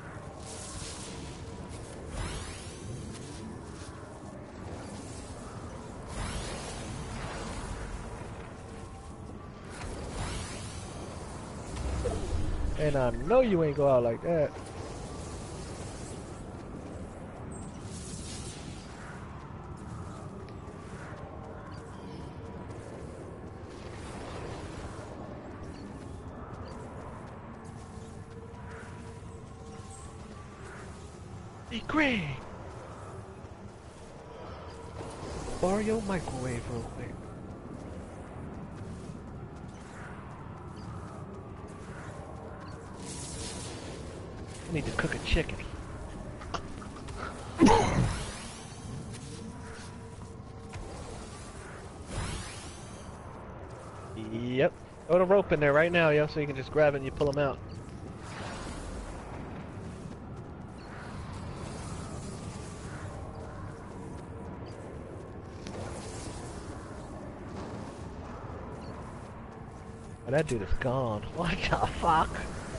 And I know you ain't go out like that. Hey, Greg! Borrow your microwave real quick. I need to cook a chicken. Yep. Throw the rope in there right now, yo, so you can just grab it and you pull them out. Oh, that dude is gone. What the fuck?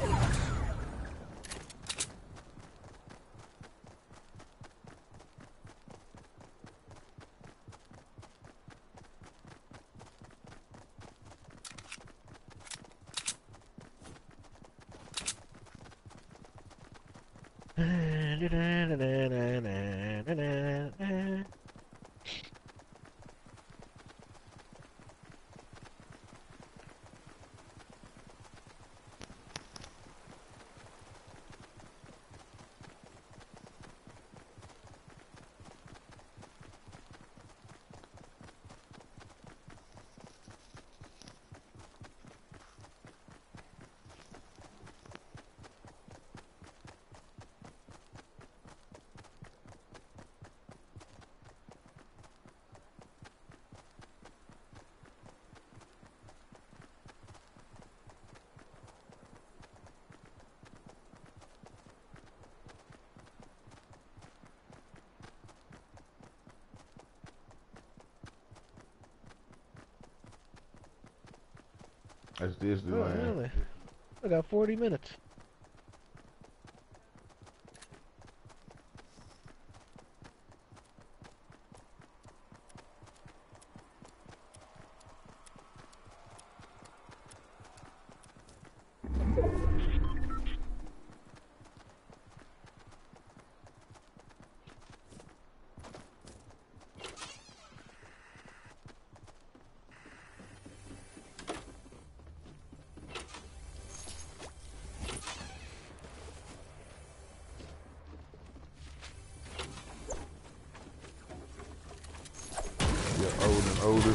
That's Oh, Disneyland. really? I got forty minutes. Yeah, older and older.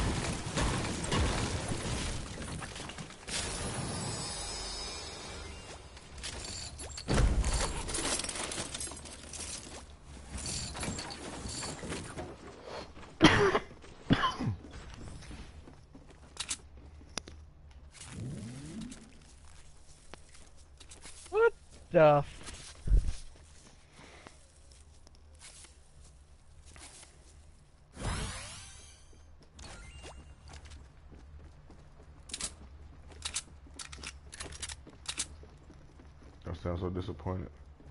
What the f- I sound so disappointed.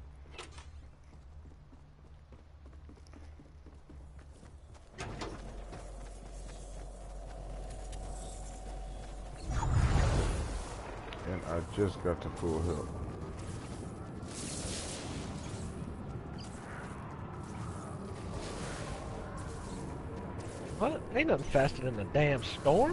And I just got to full health. What? Ain't nothing faster than the damn storm.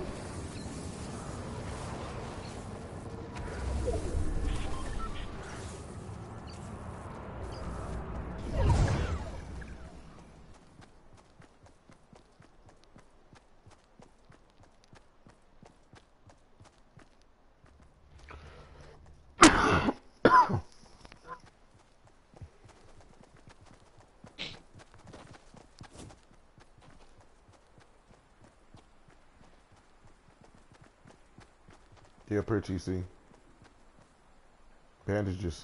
Yeah, per T C. Bandages.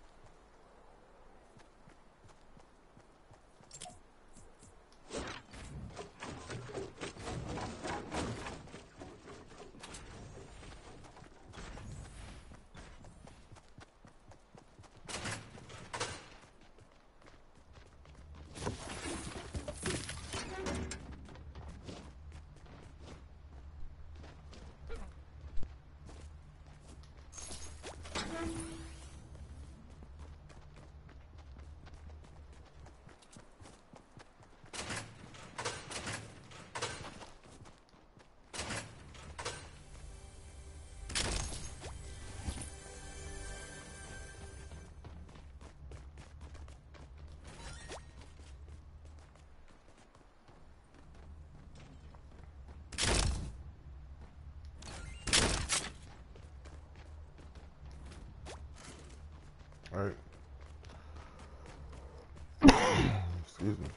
All right. Excuse me.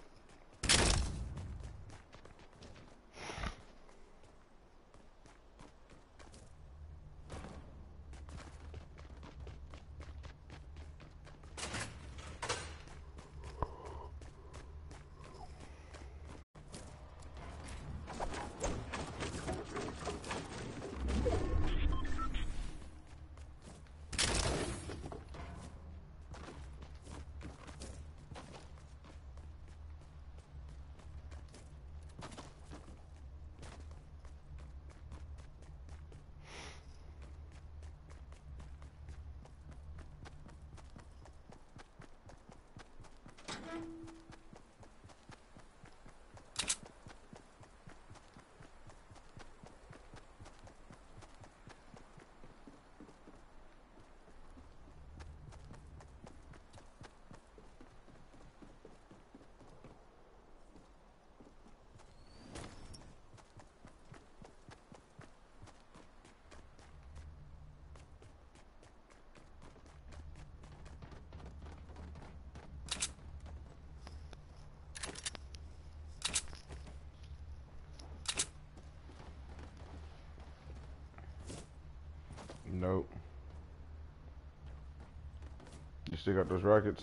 Nope. You still got those rockets?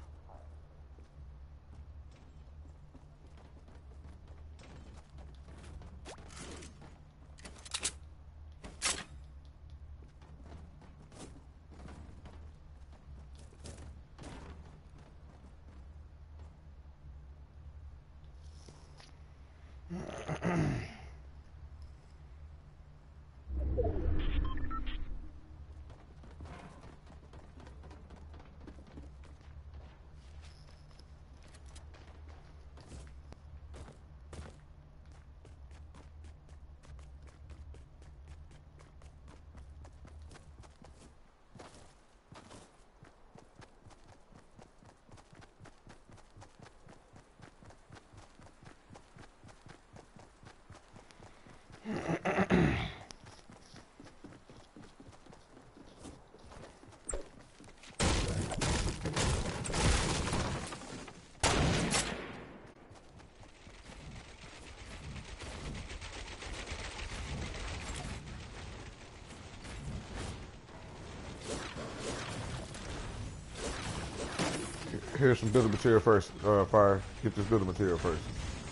Here's some building material first, uh, Fire. Get this building material first.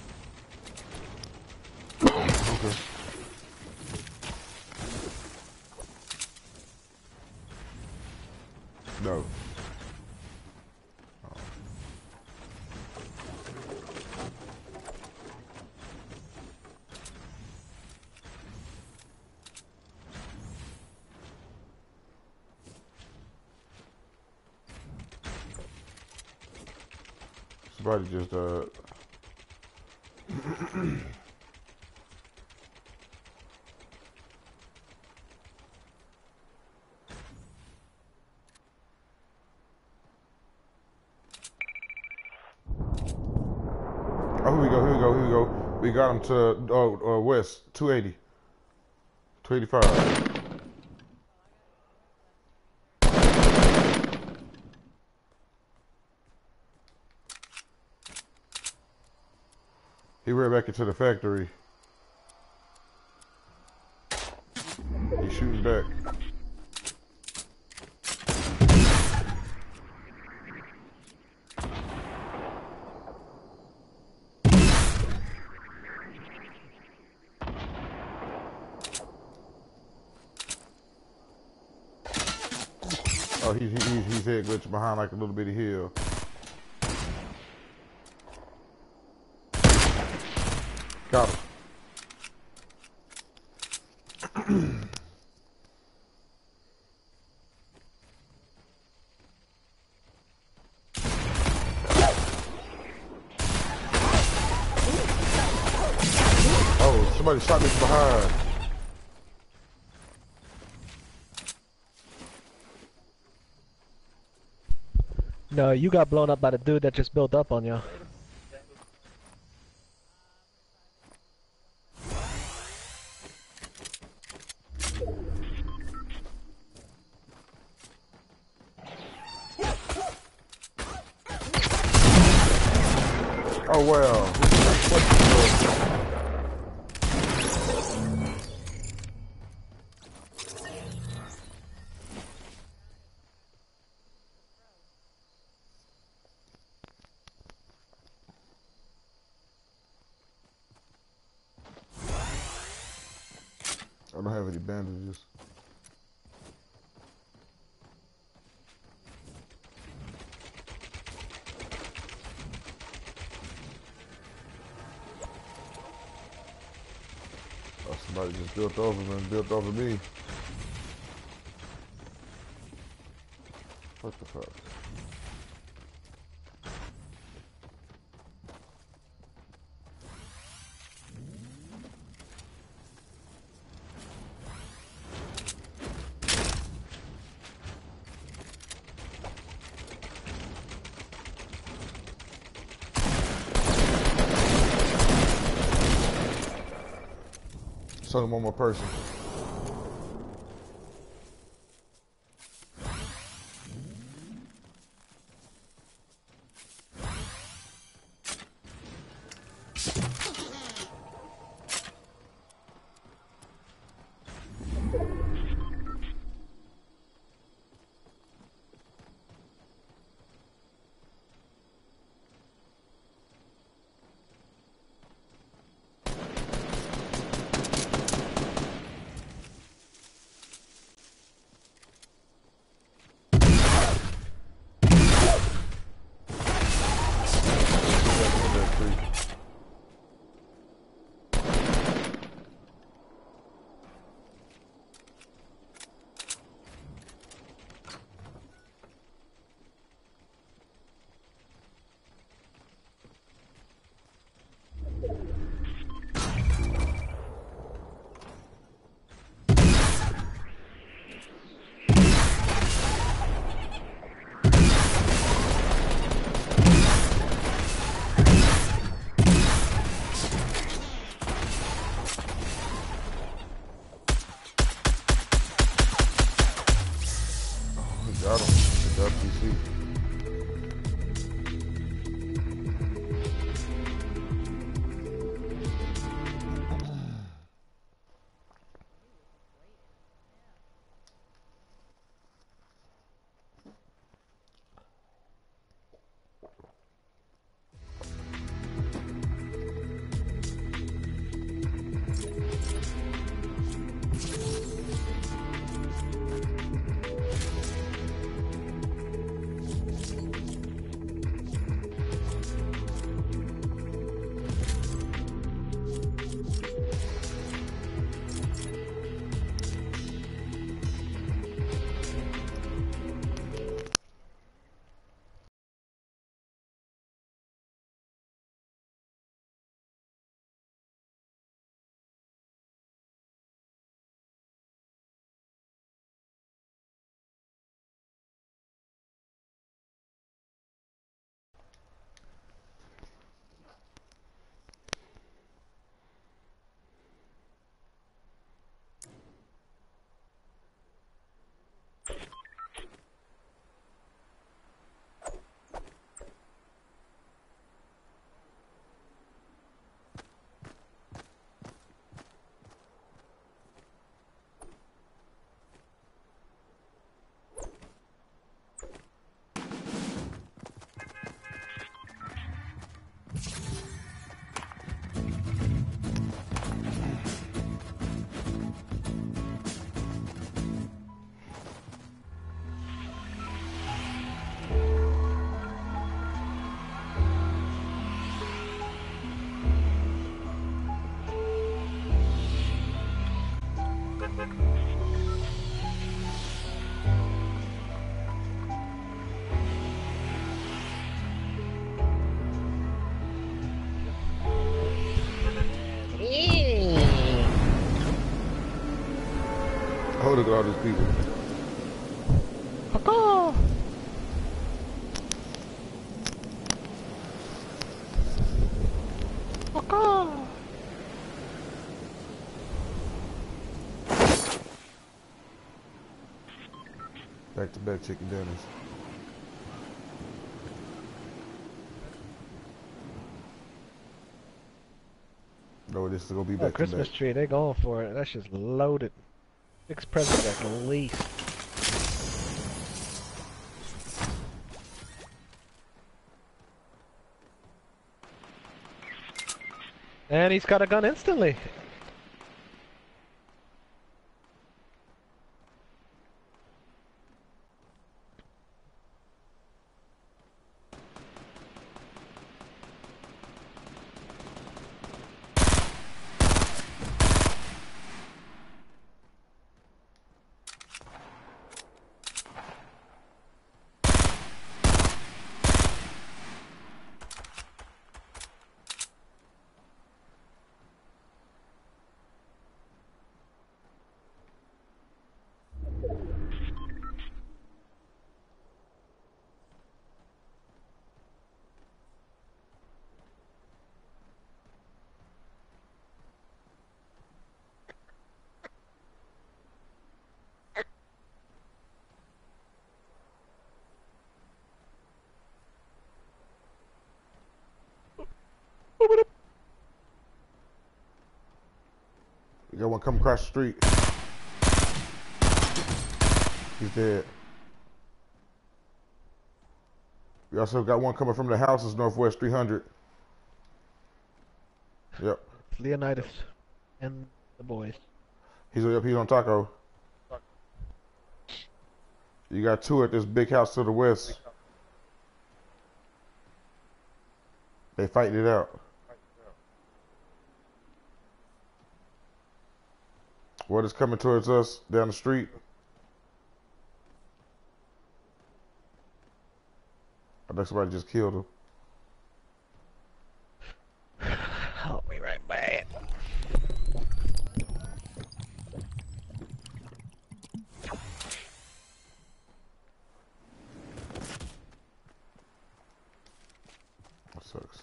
Okay. No. Oh. Somebody just, uh... Oh, here we go, here we go, here we go. We got him to, oh, uh, west, two eighty. two eighty-five. He ran back into the factory. He's shooting back. back. Oh, he, he, he's, he's head glitching behind like a little bitty hill. Got him. Oh, somebody shot me from behind. No, you got blown up by the dude that just built up on you. Oh well. I don't have any bandages. Oh, somebody just built over me and built over me. What the fuck? It's only one more person. Got him. Good P C. look at all these people. Caw-caw. Caw-caw. Back to back chicken dinners. No, this is gonna be back Oh, to Christmas back. tree, they going for it. That's just loaded. Six presents at least. And he's got a gun instantly. You got one come across the street. He's dead. We also got one coming from the houses northwest three hundred. Yep. Leonidas and the boys. He's up. He's on Taco. You got two at this big house to the west. They fighting it out. What is coming towards us down the street? I think somebody just killed him. Help me right back. That sucks.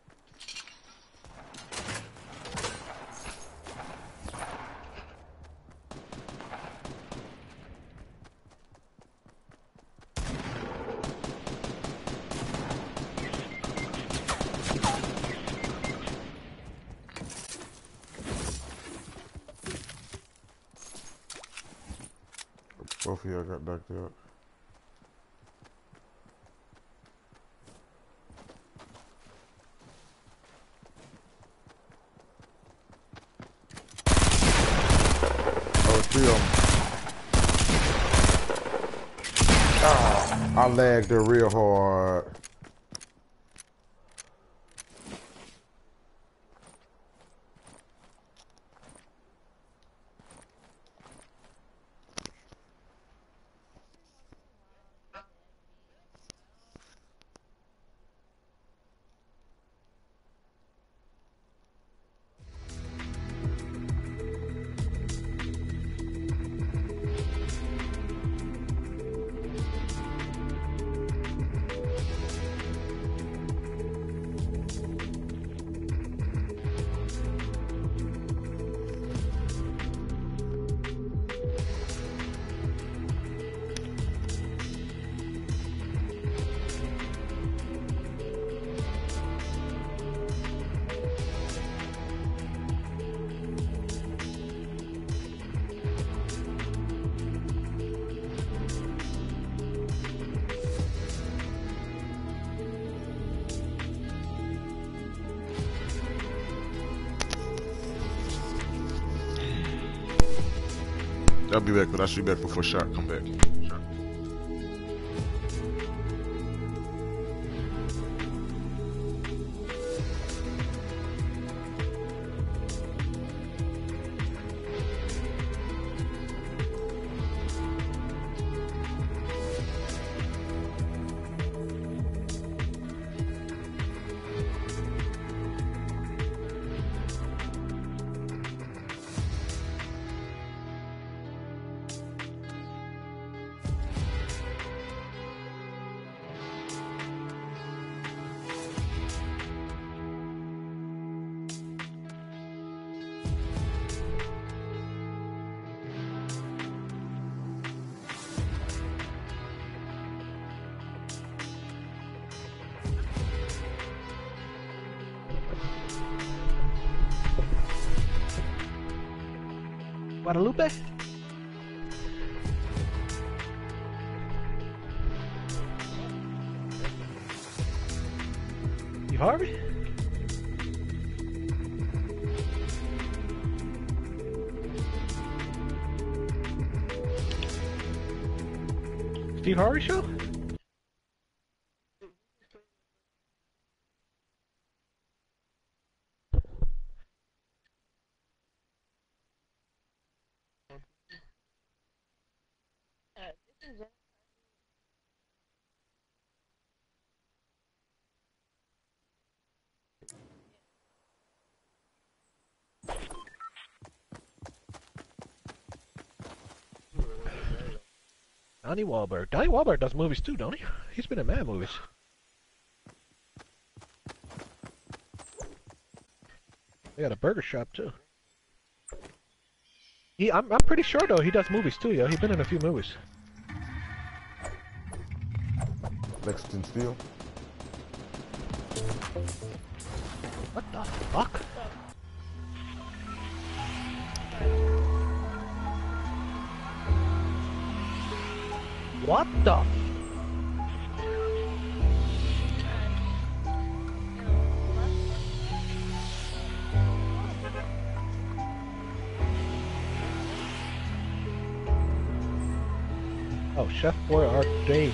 Both of y'all got knocked out. Oh, it's three of them. Ah, I lagged her real hard. I'll be back, but I should be back before Shark come back. Shark. Guadalupe? Steve Harvey? Steve Harvey show? Donnie Wahlberg. Donnie Wahlberg does movies too, don't he? He's been in mad movies. They got a burger shop too. He, I'm, I'm pretty sure though he does movies too, yo. He's been in a few movies. Lexington Steel. What the fuck? What the? Oh, Chef Boyardee. You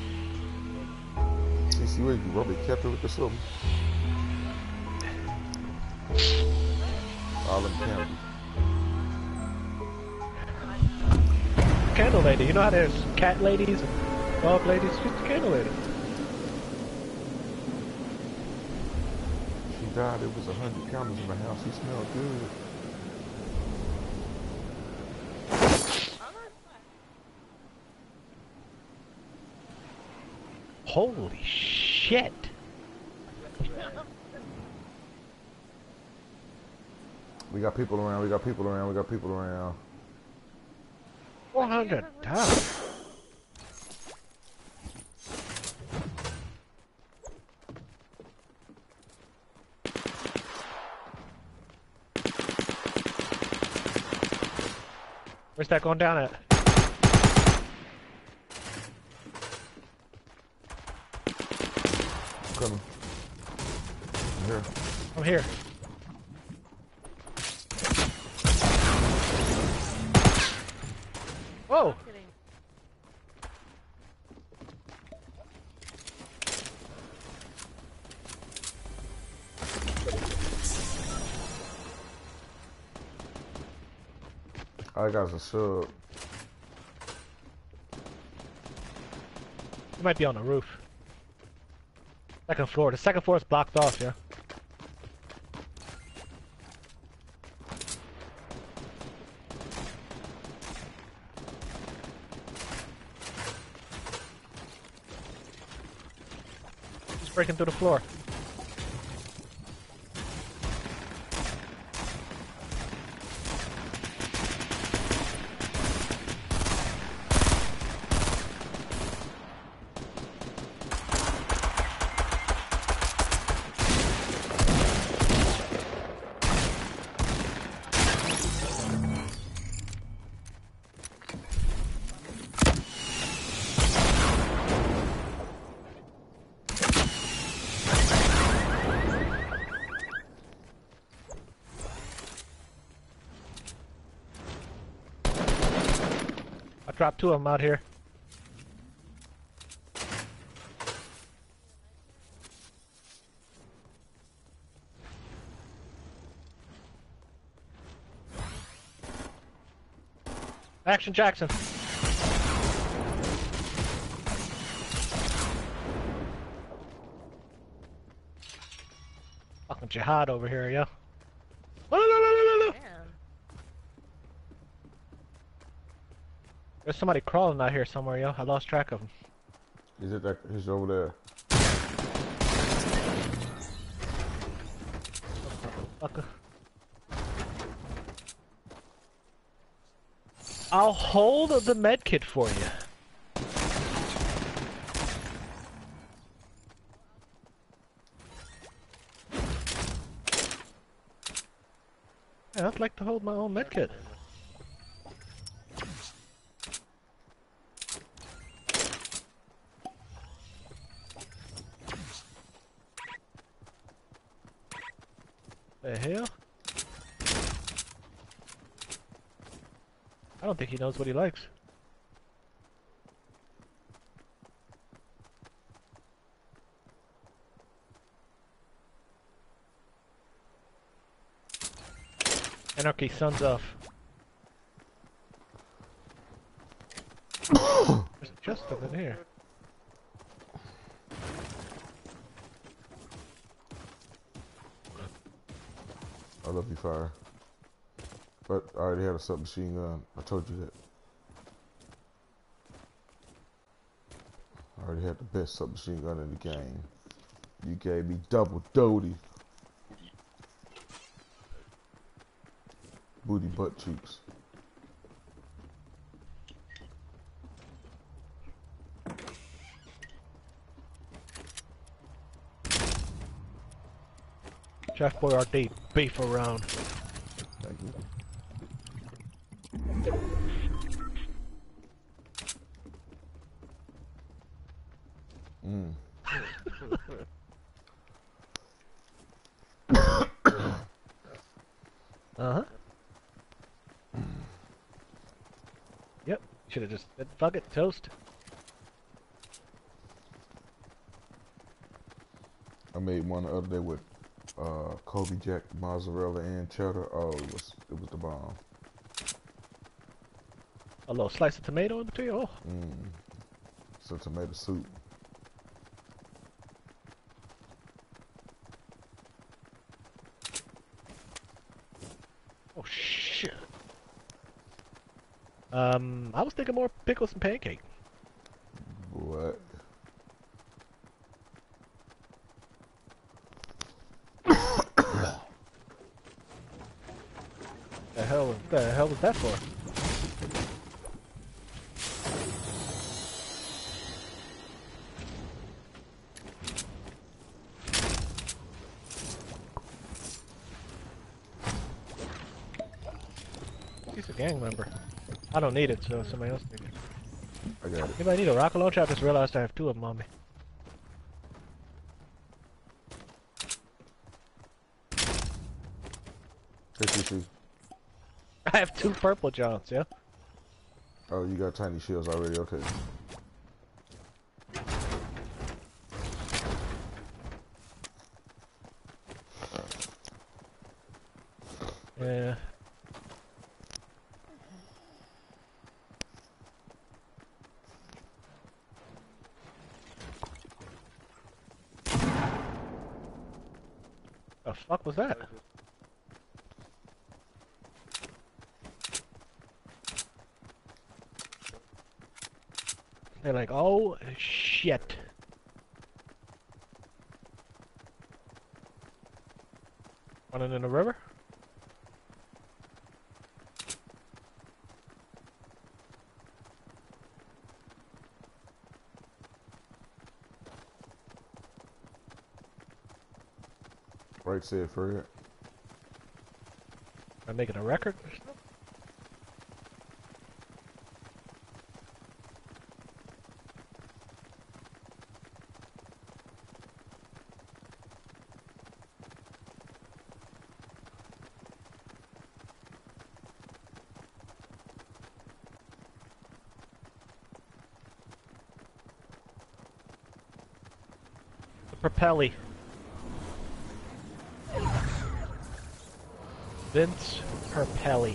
see where you probably kept it with the something. All them candy. Candle lady. You know how there's cat ladies and dog ladies? She's the candle lady. She died. It was a hundred candles in the house. She smelled good. Holy shit. We got people around. We got people around. We got people around. four hundred dollars. Where's that going down at? I'm coming. I'm here. I'm here. Whoa! I got a sub. You might be on the roof. Second floor. The second floor is blocked off, yeah? Just breaking through the floor. Dropped two of them out here. Action Jackson. Fucking jihad over here, yo. No, no, no, no, no, no. There's somebody crawling out here somewhere, yo. I lost track of him. Is it that? He's over there. Fucker. I'll hold the med kit for you. Yeah, I'd like to hold my own med kit. The hell? I don't think he knows what he likes. Anarchy, sun's off. There's just stuff in here. I love you, Fire. But I already had a submachine gun. I told you that. I already had the best submachine gun in the game. You gave me double doty. Booty butt cheeks. Jack Boy R D, beef around. Thank you. Mm. Uh-huh. Yep, should have just said fuck it, toast. I made one the other day with uh, Kobe Jack, mozzarella, and cheddar. Oh, it was it was the bomb. A little slice of tomato in between. Oh, Mm. Some tomato soup. oh shit. Um, I was thinking more pickles and pancake. What? The hell? The hell was that for? He's a gang member. I don't need it, so somebody else needs it. I got it. Anybody need a rocket launcher? I just realized I have two of them on me. fifty-two. I have two purple Johns, yeah? Oh, you got tiny shields already. Okay. Yeah. The fuck was that? They're like, oh shit. Running in the river? Right said Fred. Am I making a record? Propelli. Vince Propelli.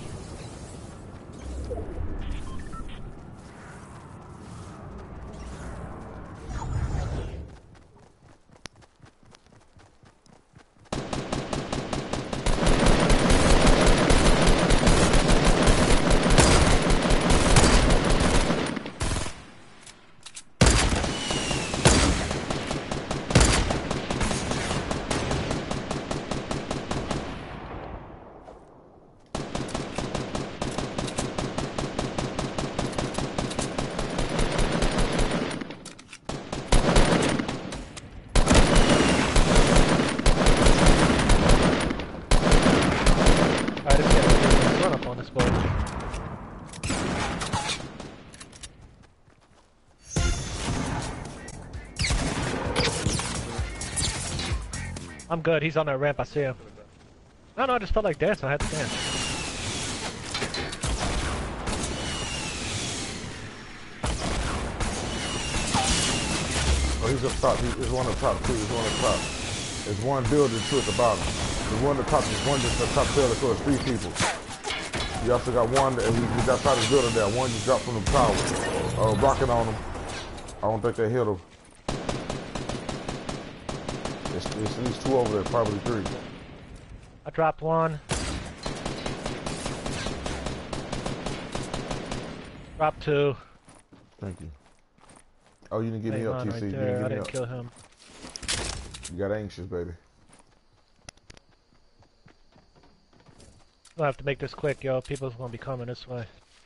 I'm good, he's on that ramp, I see him. No, no, I just felt like dancing. I had to dance. Oh, he's up top. He, there's one up top too. There's one up top. There's one building two at the bottom. There's one at the top. There's one just at the top pillar. So it's three people. You also got one that he, he's outside the building there. One just dropped from the tower. Uh, rocking on him. I don't think they hit him. It's, it's at least two over there, probably three. I dropped one. Dropped two. Thank you. Oh, you didn't get me up, T C. Right You there. didn't I get me didn't up. kill him. You got anxious, baby. We'll have to make this quick, yo. People's gonna be coming this way.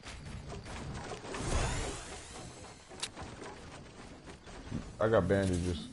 I got bandages.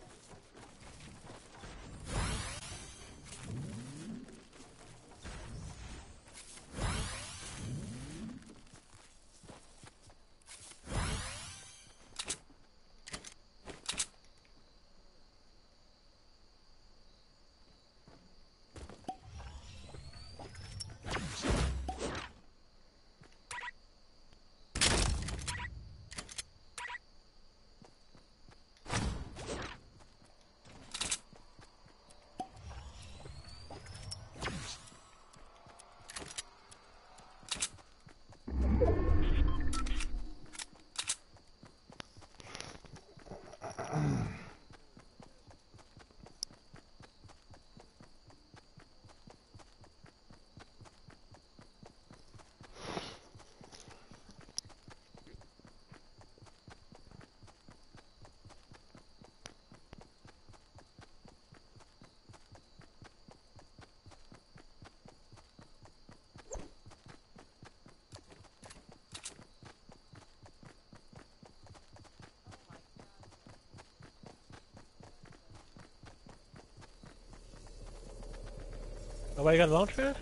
Nobody got a launch pad?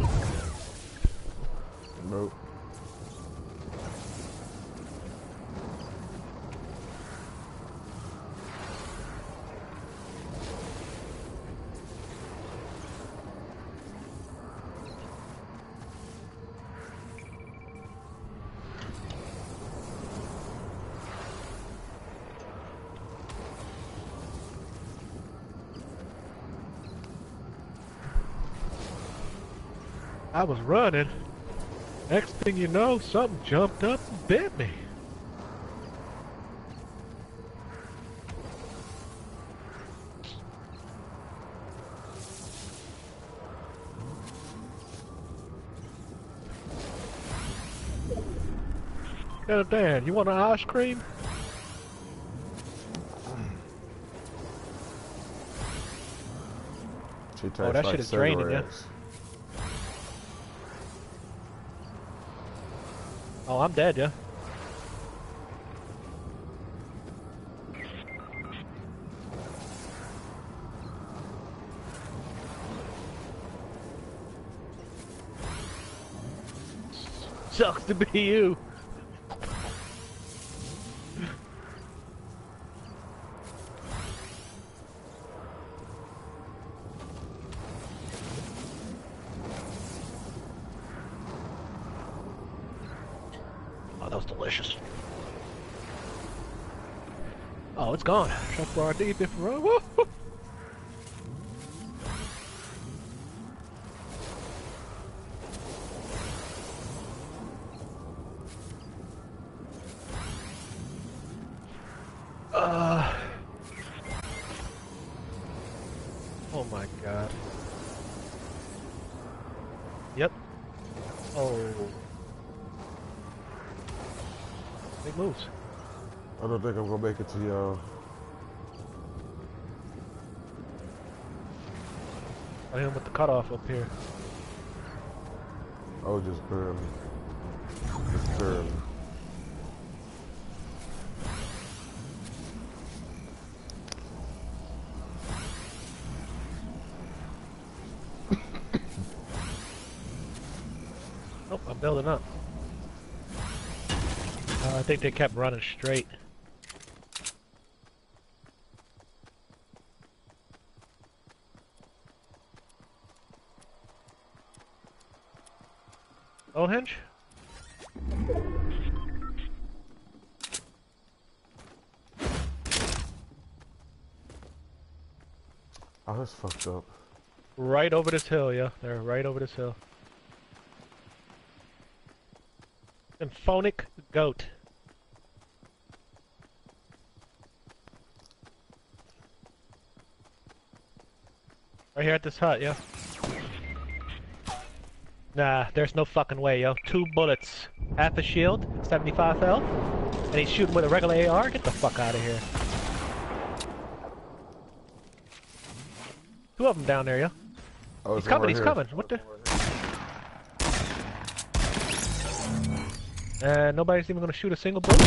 Nope. I was running. Next thing you know, something jumped up and bit me. Hey, Dan, you want an ice cream? She tastes Oh, that like shit is draining you. cigarettes. Oh, I'm dead, yeah. Sucks to be you. Oh, that was delicious. Oh, it's gone. Chef Boyardee, different run. Woo! Uh. Oh my god. Yep. Oh. Big moves. I don't think I'm gonna make it to y'all. I hit him with the cutoff up here. Oh, just barely. Just barely. Oh, I'm building up. Uh, I think they kept running straight. Stonehenge? Oh, that's fucked up. Right over this hill, yeah. They're right over this hill. Symphonic goat. Right here at this hut, yeah. Nah, there's no fucking way, yo. Two bullets, half a shield, seventy-five health, and he's shooting with a regular A R? Get the fuck out of here. Two of them down there, yo. Oh, He's coming, right he's here. coming. What the? Uh, nobody's even gonna shoot a single bullet?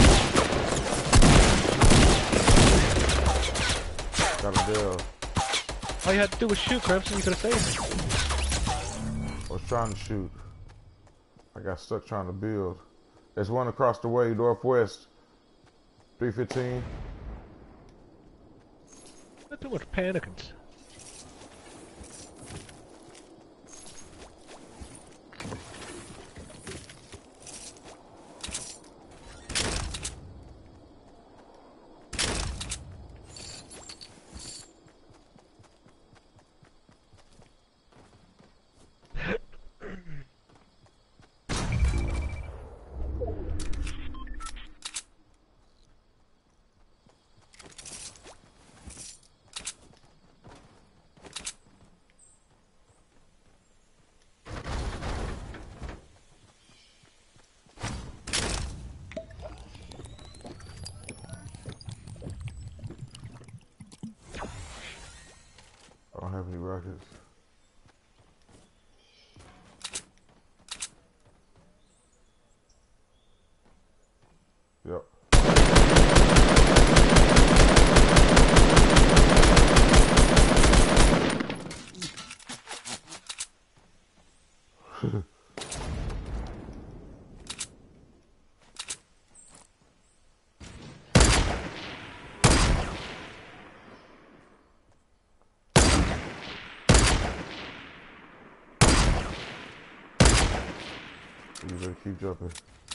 Got a deal. All you had to do was shoot, Crimson. You could have saved him. I was trying to shoot. I got stuck trying to build. There's one across the way, northwest. three fifteen. Not too much panicking. I don't have any rockets. Yep. You better keep jumping.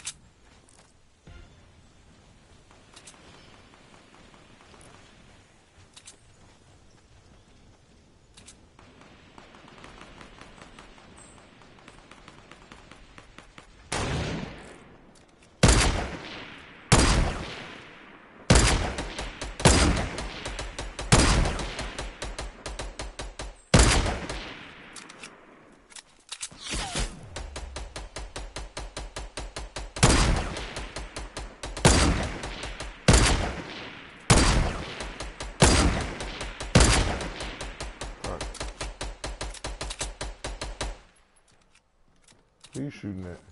Who you shooting at?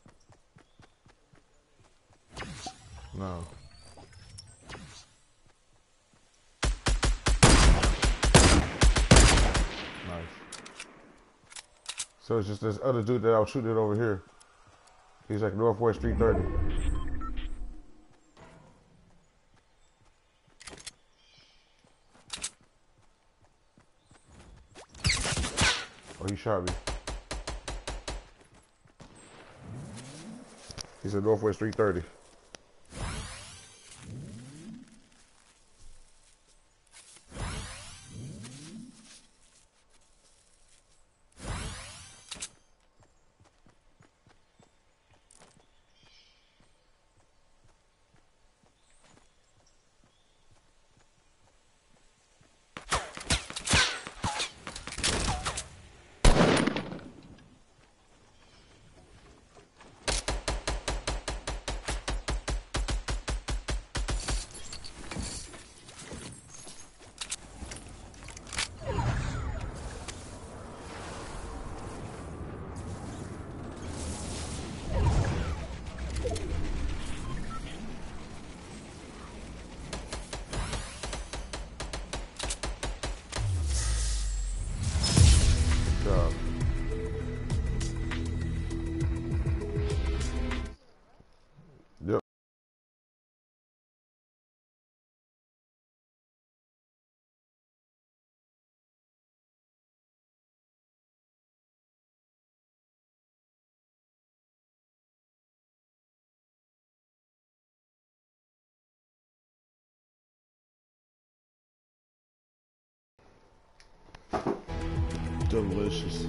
No. Nice. So it's just this other dude that I was shooting at over here. He's like Northwest three thirty. Oh, he shot me. He's at Northwest three thirty. Delicious.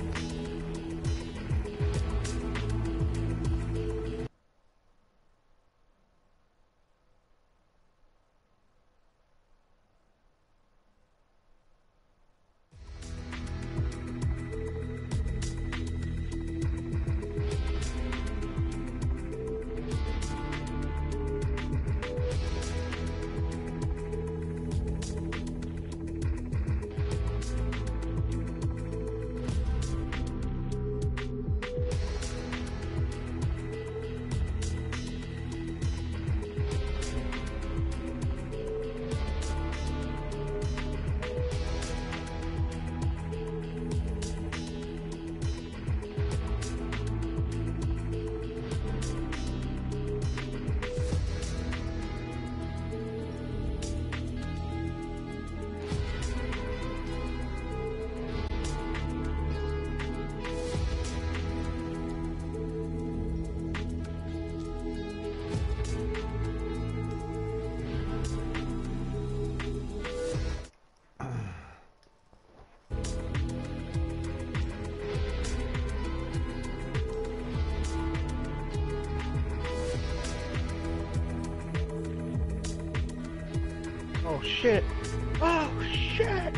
Oh shit! Oh shit!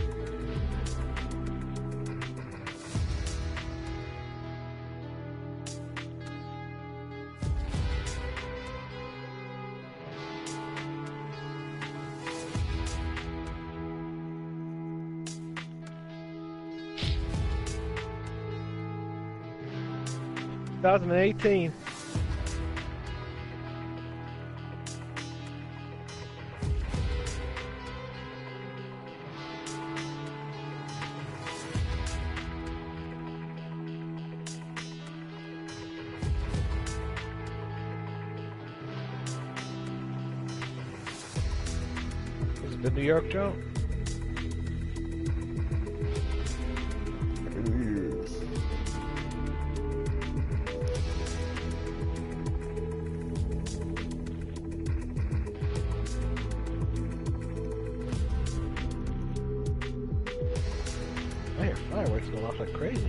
twenty eighteen. This is the New York joke. It is. I hear fireworks going off like crazy.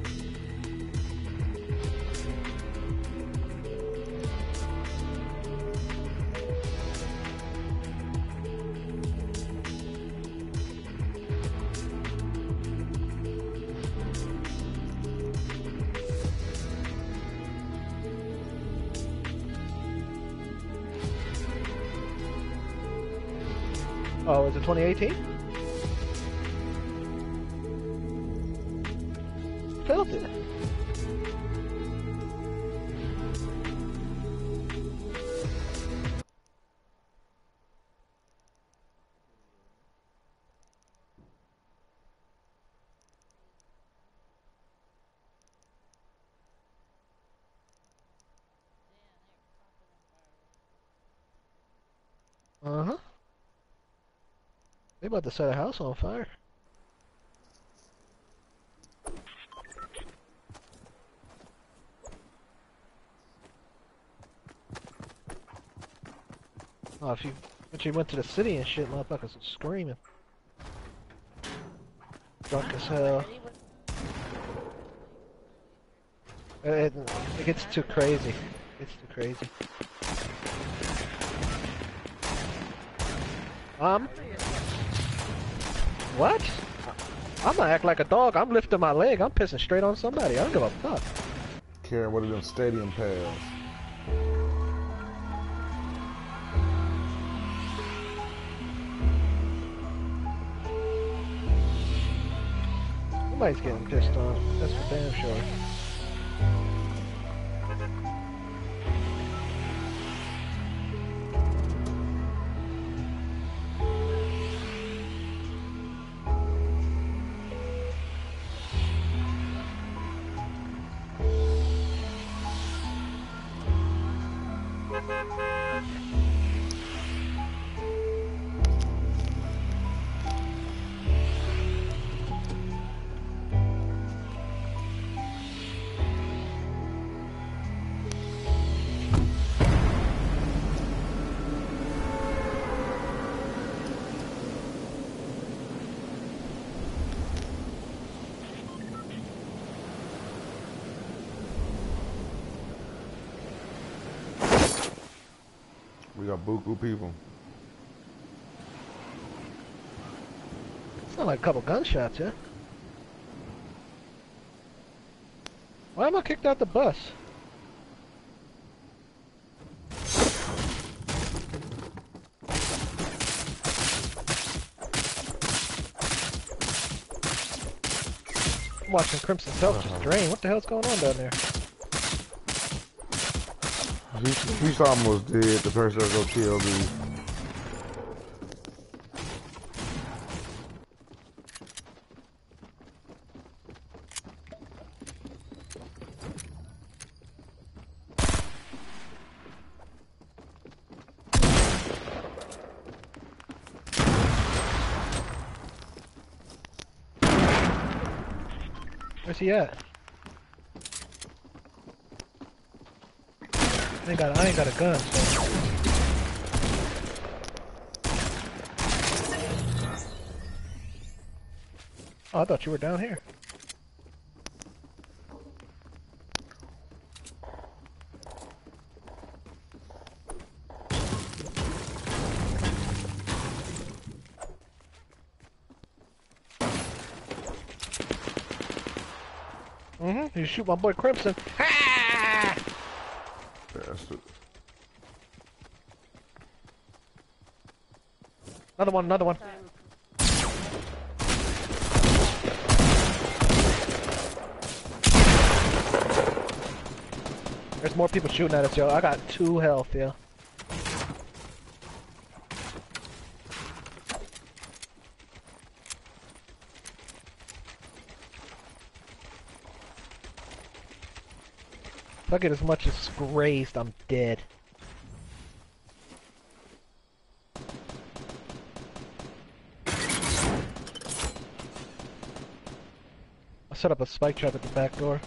Oh, is it twenty eighteen? Felt it. Uh-huh. They about to set a house on fire. Oh, if you actually went to the city and shit, motherfuckers are screaming. Drunk as hell. It, it, it gets too crazy. It's too crazy. Um? What? I'm gonna act like a dog. I'm lifting my leg. I'm pissing straight on somebody. I don't give a fuck. Carrying one of them stadium pads. Somebody's getting pissed on. That's for damn sure. got buku people. Sound like a couple gunshots, yeah? Why am I kicked out the bus? I'm watching Crimson Self just drain. What the hell's going on down there? He's, he's almost dead, the person that's gonna kill me. Where's he at? I ain't got, I ain't got a gun, so... Oh, I thought you were down here. Mm-hmm. You shoot my boy Crimson. Ah! Bastard. Another one, another one. There's more people shooting at us, yo. I got two health, yo. If I get as much as grazed, I'm dead. I set up a spike trap at the back door.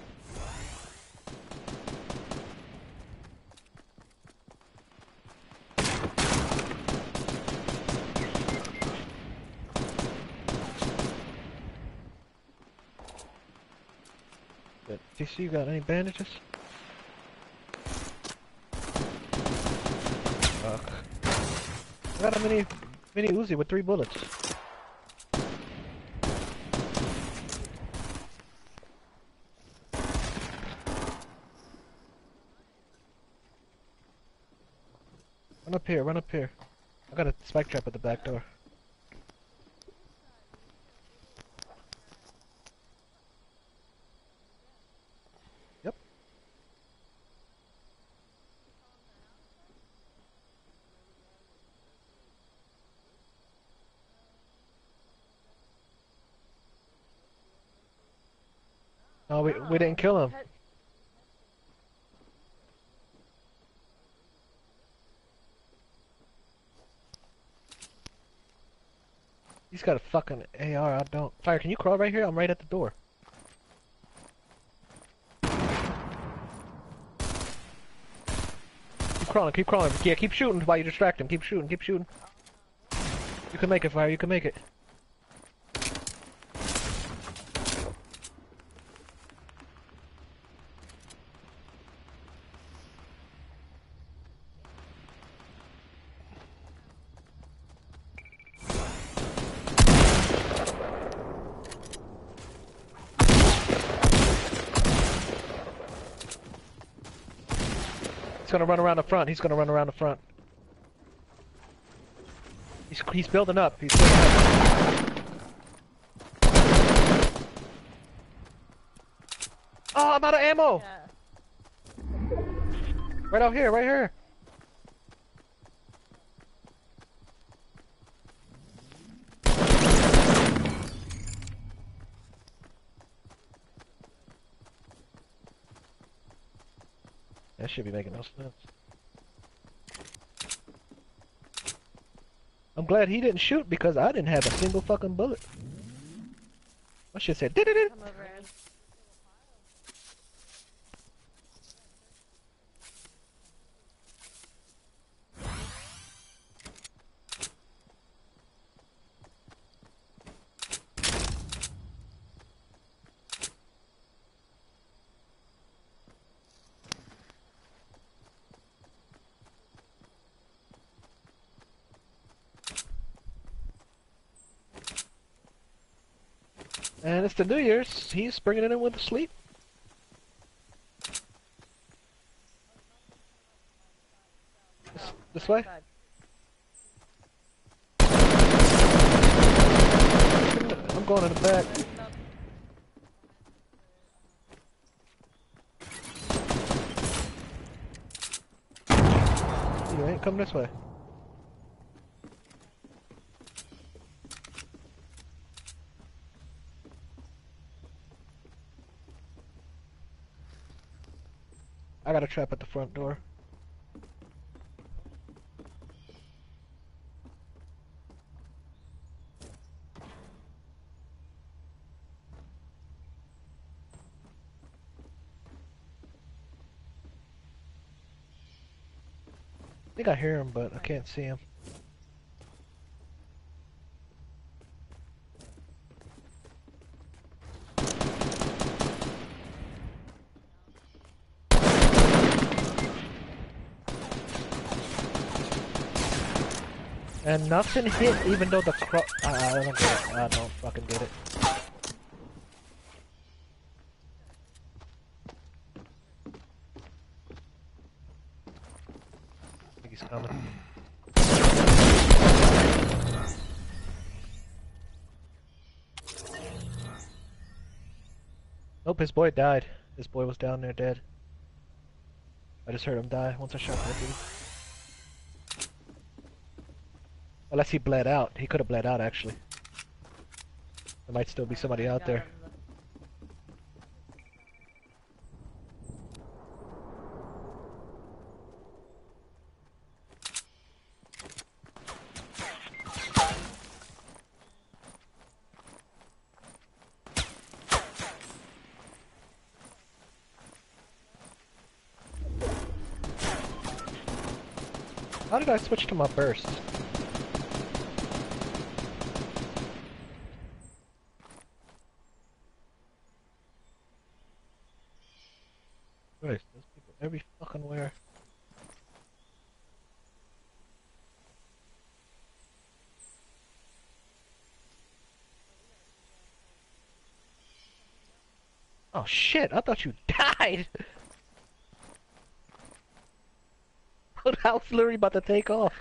D C, you got any bandages? Fuck. I got a mini, mini Uzi with three bullets. Run up here, run up here. I got a spike trap at the back door. Yep. No, we, we didn't kill him. He's got a fucking A R, I don't. Fire, can you crawl right here? I'm right at the door. Keep crawling, keep crawling. Yeah, keep shooting while you distract him. Keep shooting, keep shooting. You can make it, Fire, you can make it. He's gonna run around the front. He's gonna run around the front. He's he's building up. He's building up. Oh, I'm out of ammo. Yeah. Right out here. Right here. That should be making no sense. I'm glad he didn't shoot because I didn't have a single fucking bullet. I should have said did it. And it's the New Year's. He's bringing it in with the sleep. This, this way? I'm going in the back. You ain't coming this way. I got a trap at the front door. I think I hear him, but I can't see him. And nothing hit, even though the cro- I, I don't get it. I don't fucking get it. I think he's coming. Nope, his boy died. His boy was down there dead. I just heard him die once I shot that dude. Unless he bled out. He could have bled out, actually. There might still be somebody out there. How did I switch to my burst? Christ, there's people every fucking where. Oh shit, I thought you died! I was literally about to take off.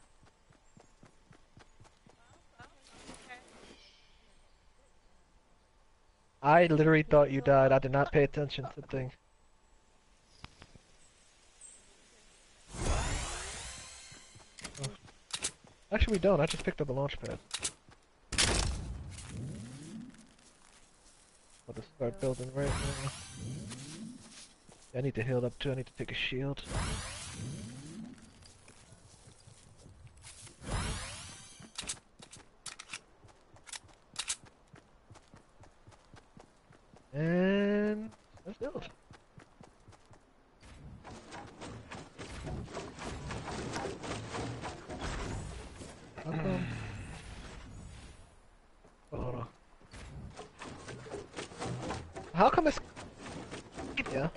I literally thought you died. I did not pay attention to the thing. Oh. Actually, we don't. I just picked up a launch pad. I'll just start building right now. I need to heal up too. I need to take a shield. And let's build. How come? Oh, hold on. How come it's yeah?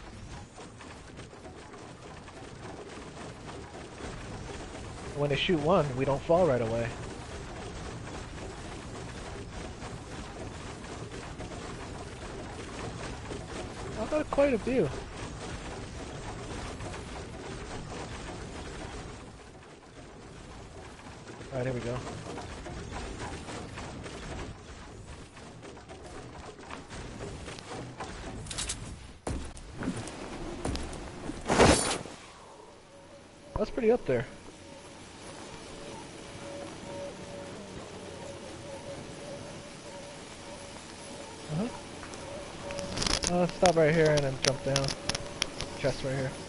When they shoot one, we don't fall right away. I've got quite a few. Alright, here we go. That's pretty up there. Uh-huh. Uh, stop right here and then jump down. Chest right here.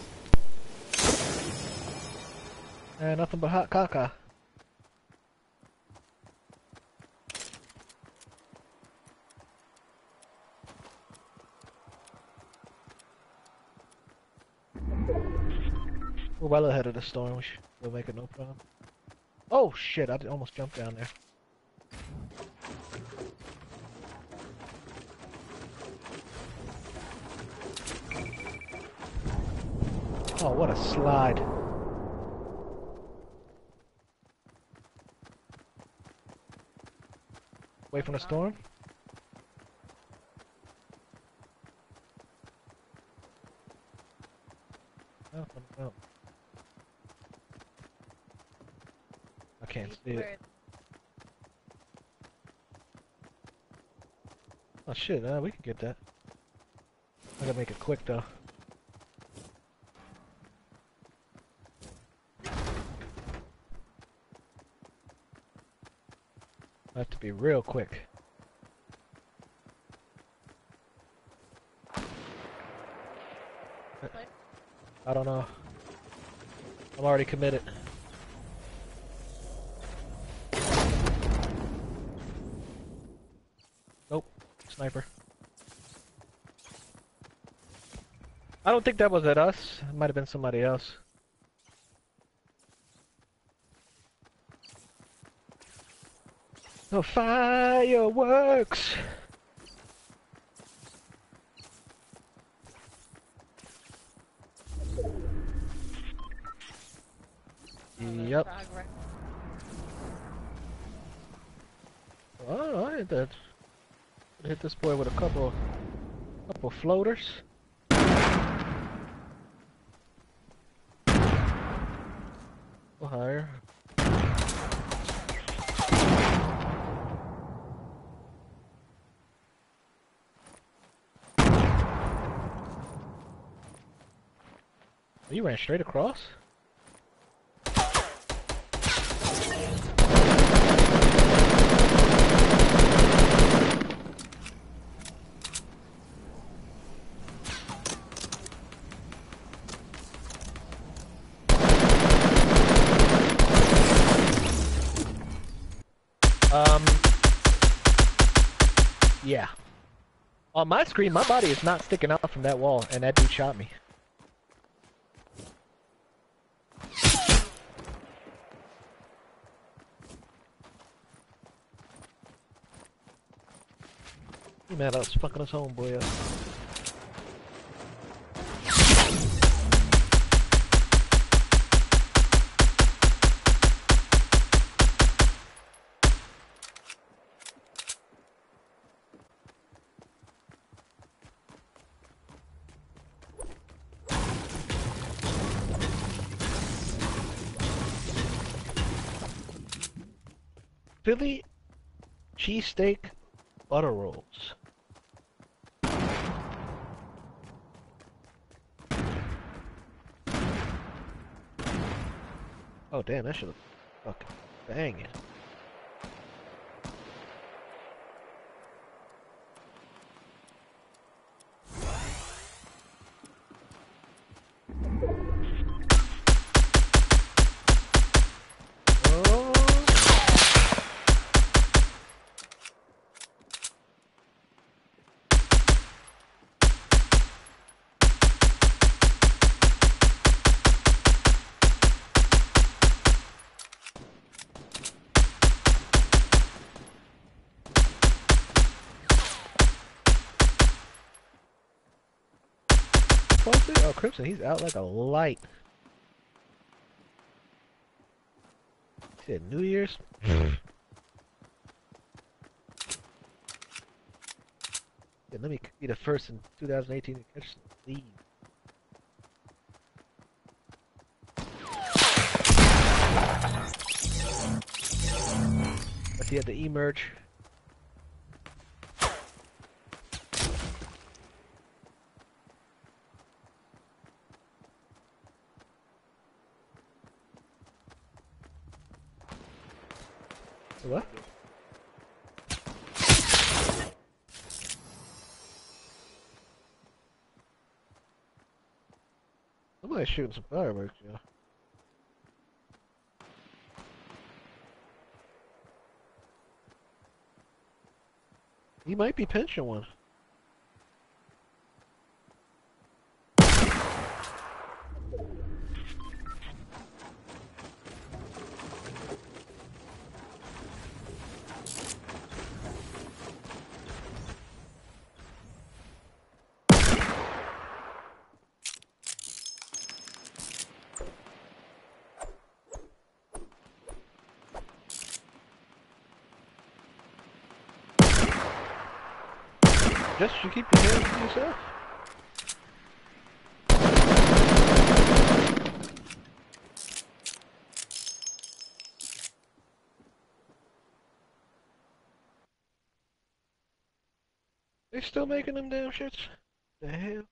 And nothing but hot caca. We're well ahead of the storm. We should we'll make it no problem. Oh shit! I almost jumped down there. Oh, what a slide. Away from the storm? can't see it. Oh shit, uh, we can get that. I gotta make it quick though. I have to be real quick. I don't know. I'm already committed. Nope. Sniper. I don't think that was at us. It might have been somebody else. The fireworks! Yep. Oh, I hit that. Hit this boy with a couple, couple floaters. Go higher. You ran straight across? Um, yeah. On my screen, my body is not sticking out from that wall, and that dude shot me. He mad I was fucking his homeboy up. Philly cheesesteak butter rolls. Oh damn, that should have fucking banging. Oh, Crimson, he's out like a light. He said New Year's? Yeah, let me be the first in two thousand eighteen to catch some lead. But he had to emerge. What? Somebody's shooting some fireworks, yeah. He might be pinching one. Just you keep your hands to yourself. They still making them damn shits? The hell?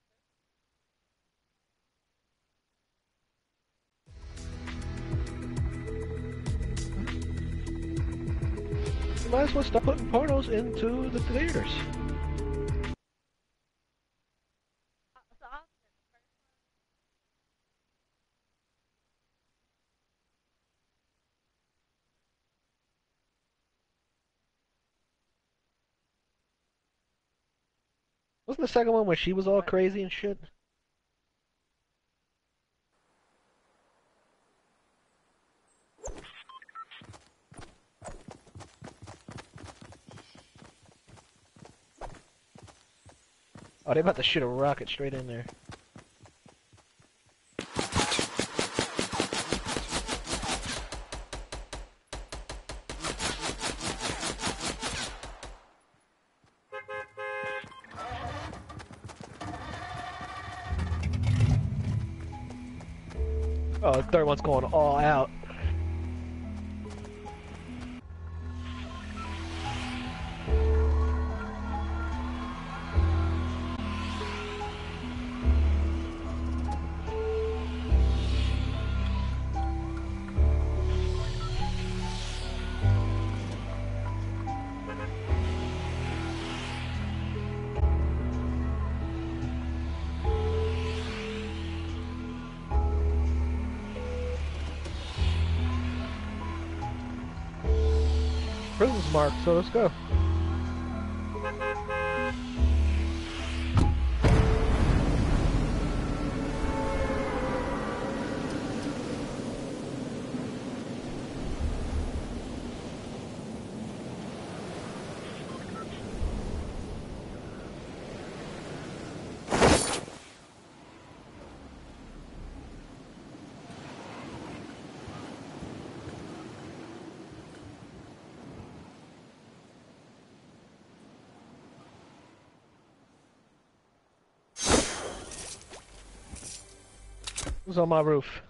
You might as well start putting pornos into the theaters. Wasn't the second one where she was all crazy and shit? Oh, they about to shoot a rocket straight in there. Oh, the third one's going all out. Prison's marked, so let's go. Who's on my roof?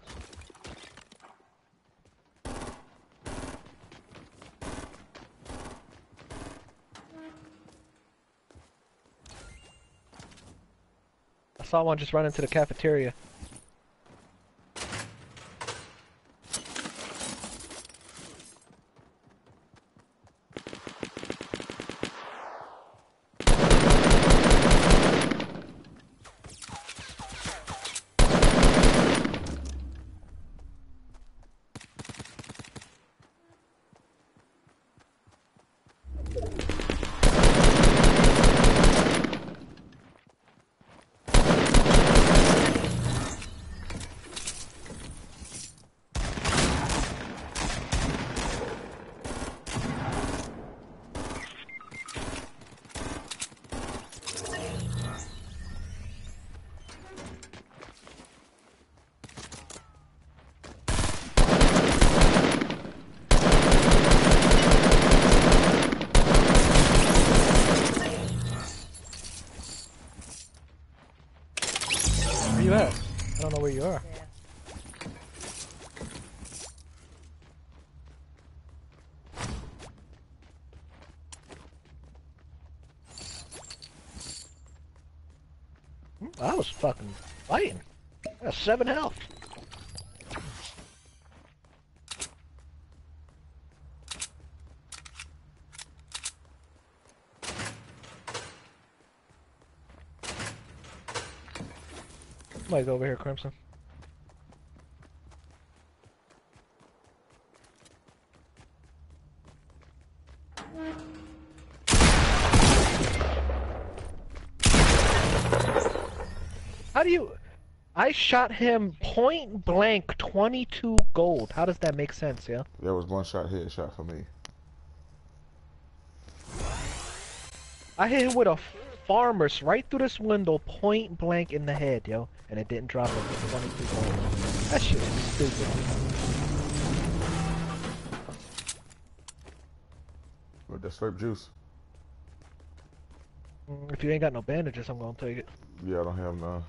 I saw one just run into the cafeteria. Where you at? I don't know where you are. I was fucking fighting. I got seven health. Somebody's over here, Crimson. How do you... I shot him point blank, twenty-two gold. How does that make sense, yeah? That was one shot headshot for me. I hit him with a farmer's right through this window, point blank in the head, yo. And it didn't drop him for twenty-two gold. That shit is stupid. With that slurp juice. If you ain't got no bandages, I'm gonna take it. Yeah, I don't have none.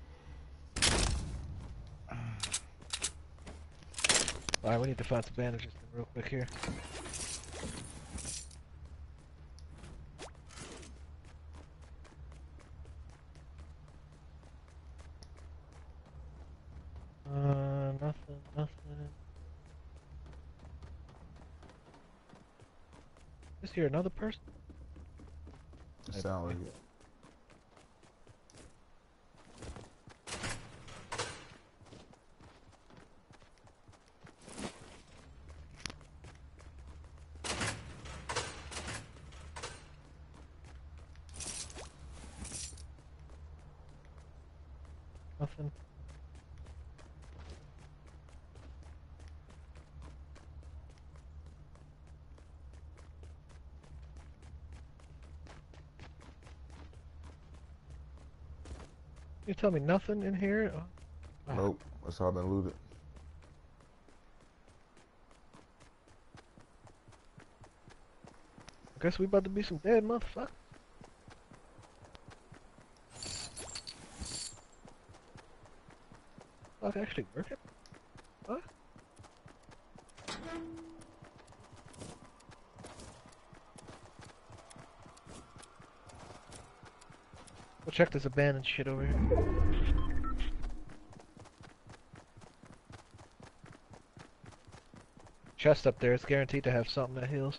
Alright, we need to find some bandages real quick here. Is here another person? Sound like it. Nothing. You tell me nothing in here? Oh. Nope, that's all been looted. I guess we about to be some dead motherfuckers. Fuck, actually working? What? We'll check this abandoned shit over here. Chest up there, it's guaranteed to have something that heals.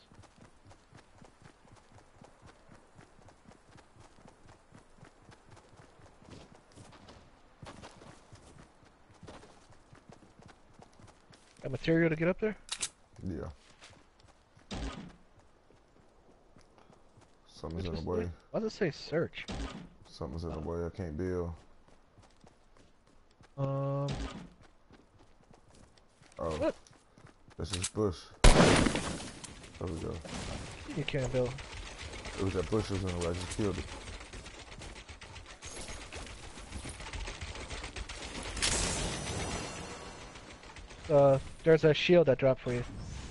Got material to get up there? Yeah. Something's in the Just- way. Why does it say search? Something's in the way. I can't build. Um, Oh, What? this is bush. There we go. you can't build. It was that bush that was in the way. I just killed it. Uh, there's a shield that dropped for you.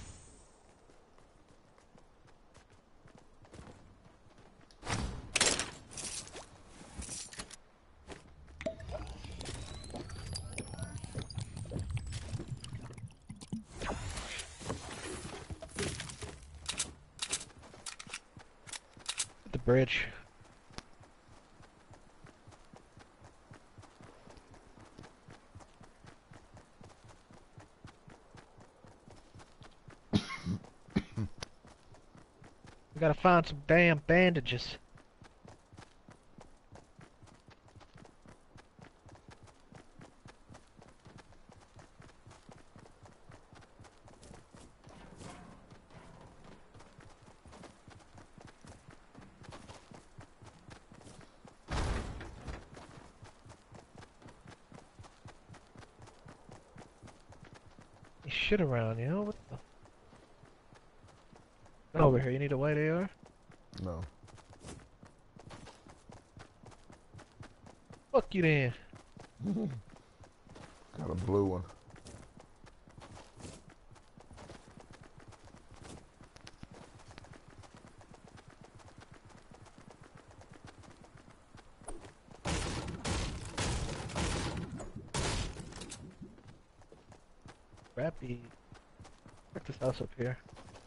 The bridge. We gotta find some damn bandages. There's shit around, you know? What the? Get over here, you need a white A R? No. Fuck you then. Got a blue one. Crappy. Check this house up here.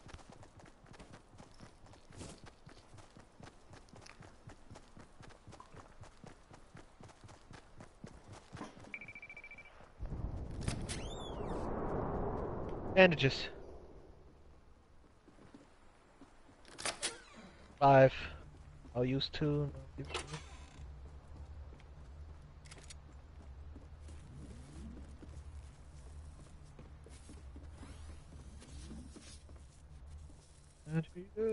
Bandages. Five. I'll use two. I'll give two. And here you go.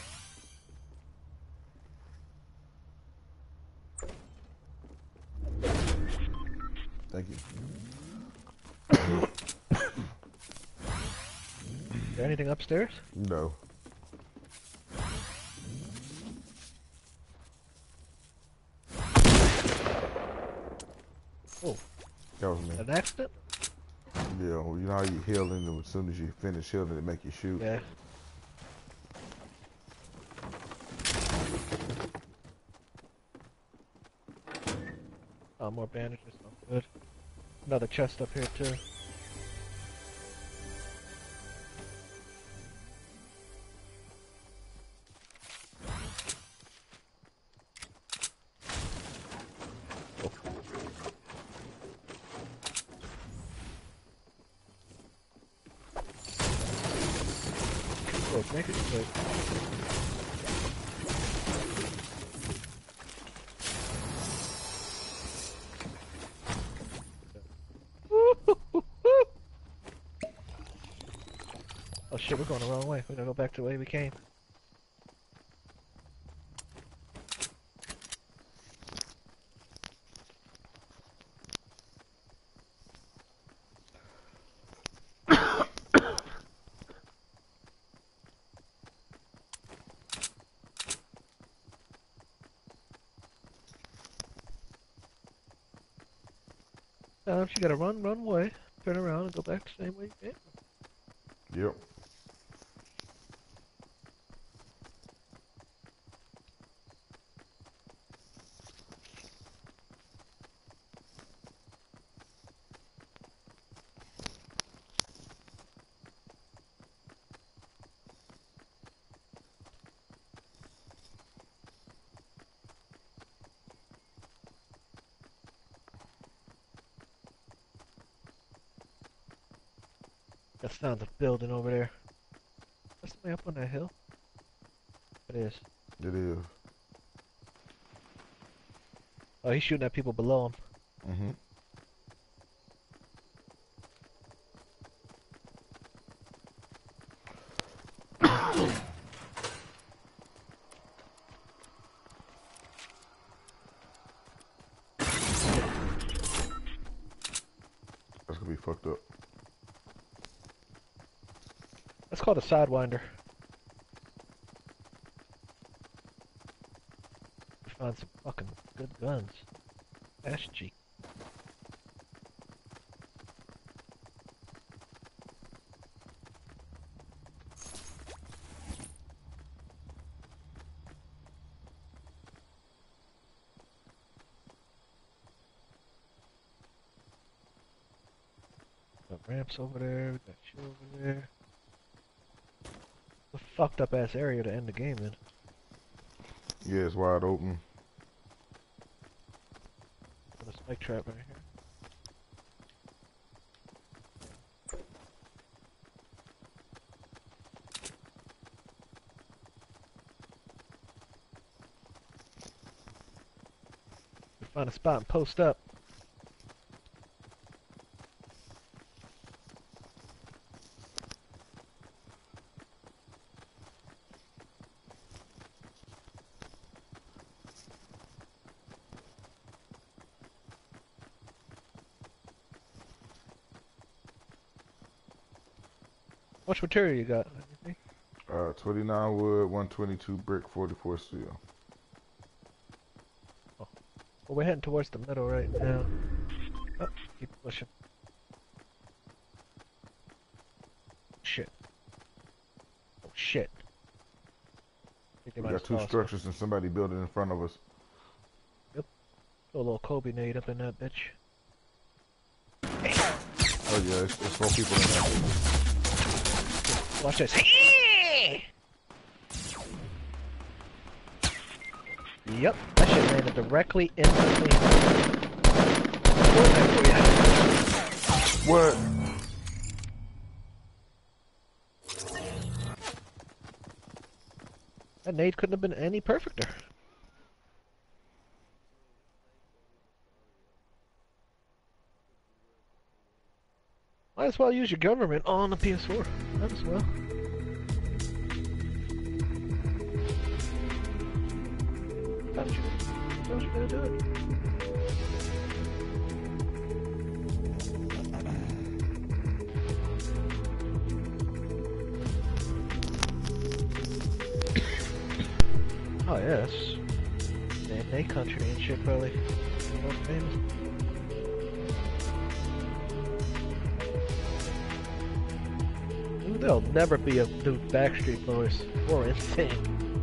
Thank you. Is there anything upstairs? No. Oh, That was me. an accident? Yeah, well, you know how you healing, and as soon as you finish healing, it make you shoot. Yeah. Oh, more bandages. Oh, good. Another chest up here too. quick, make it quick. Oh shit, we're going the wrong way. We're gonna go back to the way we came. Sometimes you gotta run, run away, turn around, and go back the same way you came. Yep. That sounds of building over there. That's the way up on that hill. It is. It is. Oh, he's shooting at people below him. Mm-hmm. That's gonna be fucked up. That's called a sidewinder. Find some fucking good guns. S G. Got ramps over there, we got shit over there. A fucked up ass area to end the game in. Yeah, it's wide open. Got a spike trap right here. We find a spot and post up. How much material you got? Anything? Uh, twenty-nine wood, one twenty-two brick, forty-four steel. Oh. Well, we're heading towards the middle right now. Oh, keep pushing. Shit. Oh shit. We got two structures and somebody building in front of us. Yep. Throw a little Kobe nade up in that bitch. Oh yeah, it's, it's four people in there. Watch this. Yep, that shit landed directly in the thing. What? That nade couldn't have been any perfecter. Might as well use your government on the P S four. Might as well. How'd you, how'd you gonna do it? Oh yes. Man, they country and shit probably. Most famous. Ooh, there'll never be a new Backstreet Boys or Insane.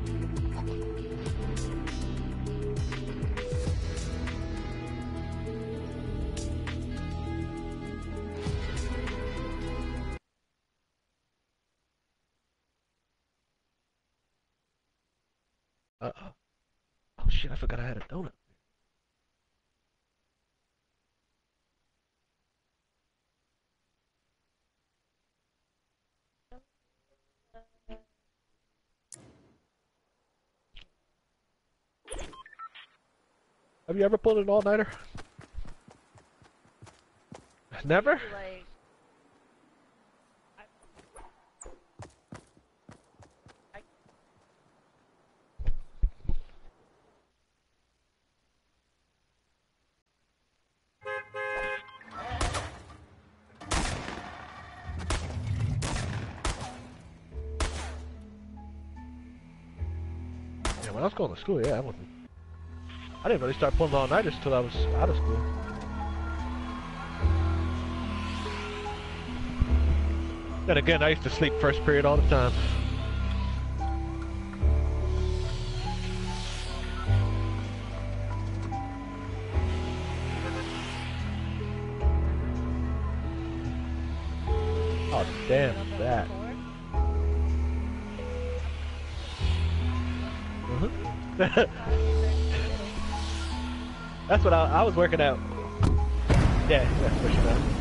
Uh-oh. Oh shit, I forgot I had a donut. Have you ever pulled an all-nighter? Never? Like, I, Yeah, when I was going to school, yeah, I wasn't. I didn't really start pulling all-nighters till I was out of school. Then again, I used to sleep first period all the time. Oh, damn that. Uh-huh. That's what I, I was working out. Yeah, that's what you know.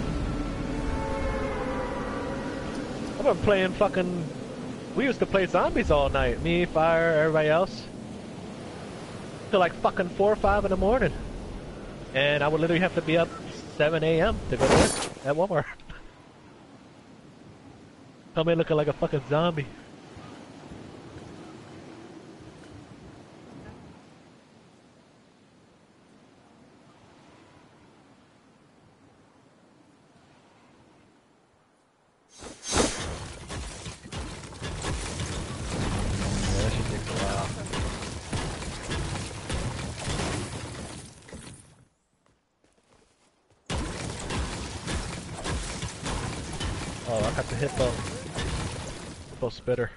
I've been playing fucking... We used to play zombies all night. Me, Fire, everybody else. Till like fucking four or five in the morning. And I would literally have to be up seven A M to go to work at Walmart. Come in looking like a fucking zombie. Yeah, that shit takes a while. Oh, I got the hippo. Hippo spitter.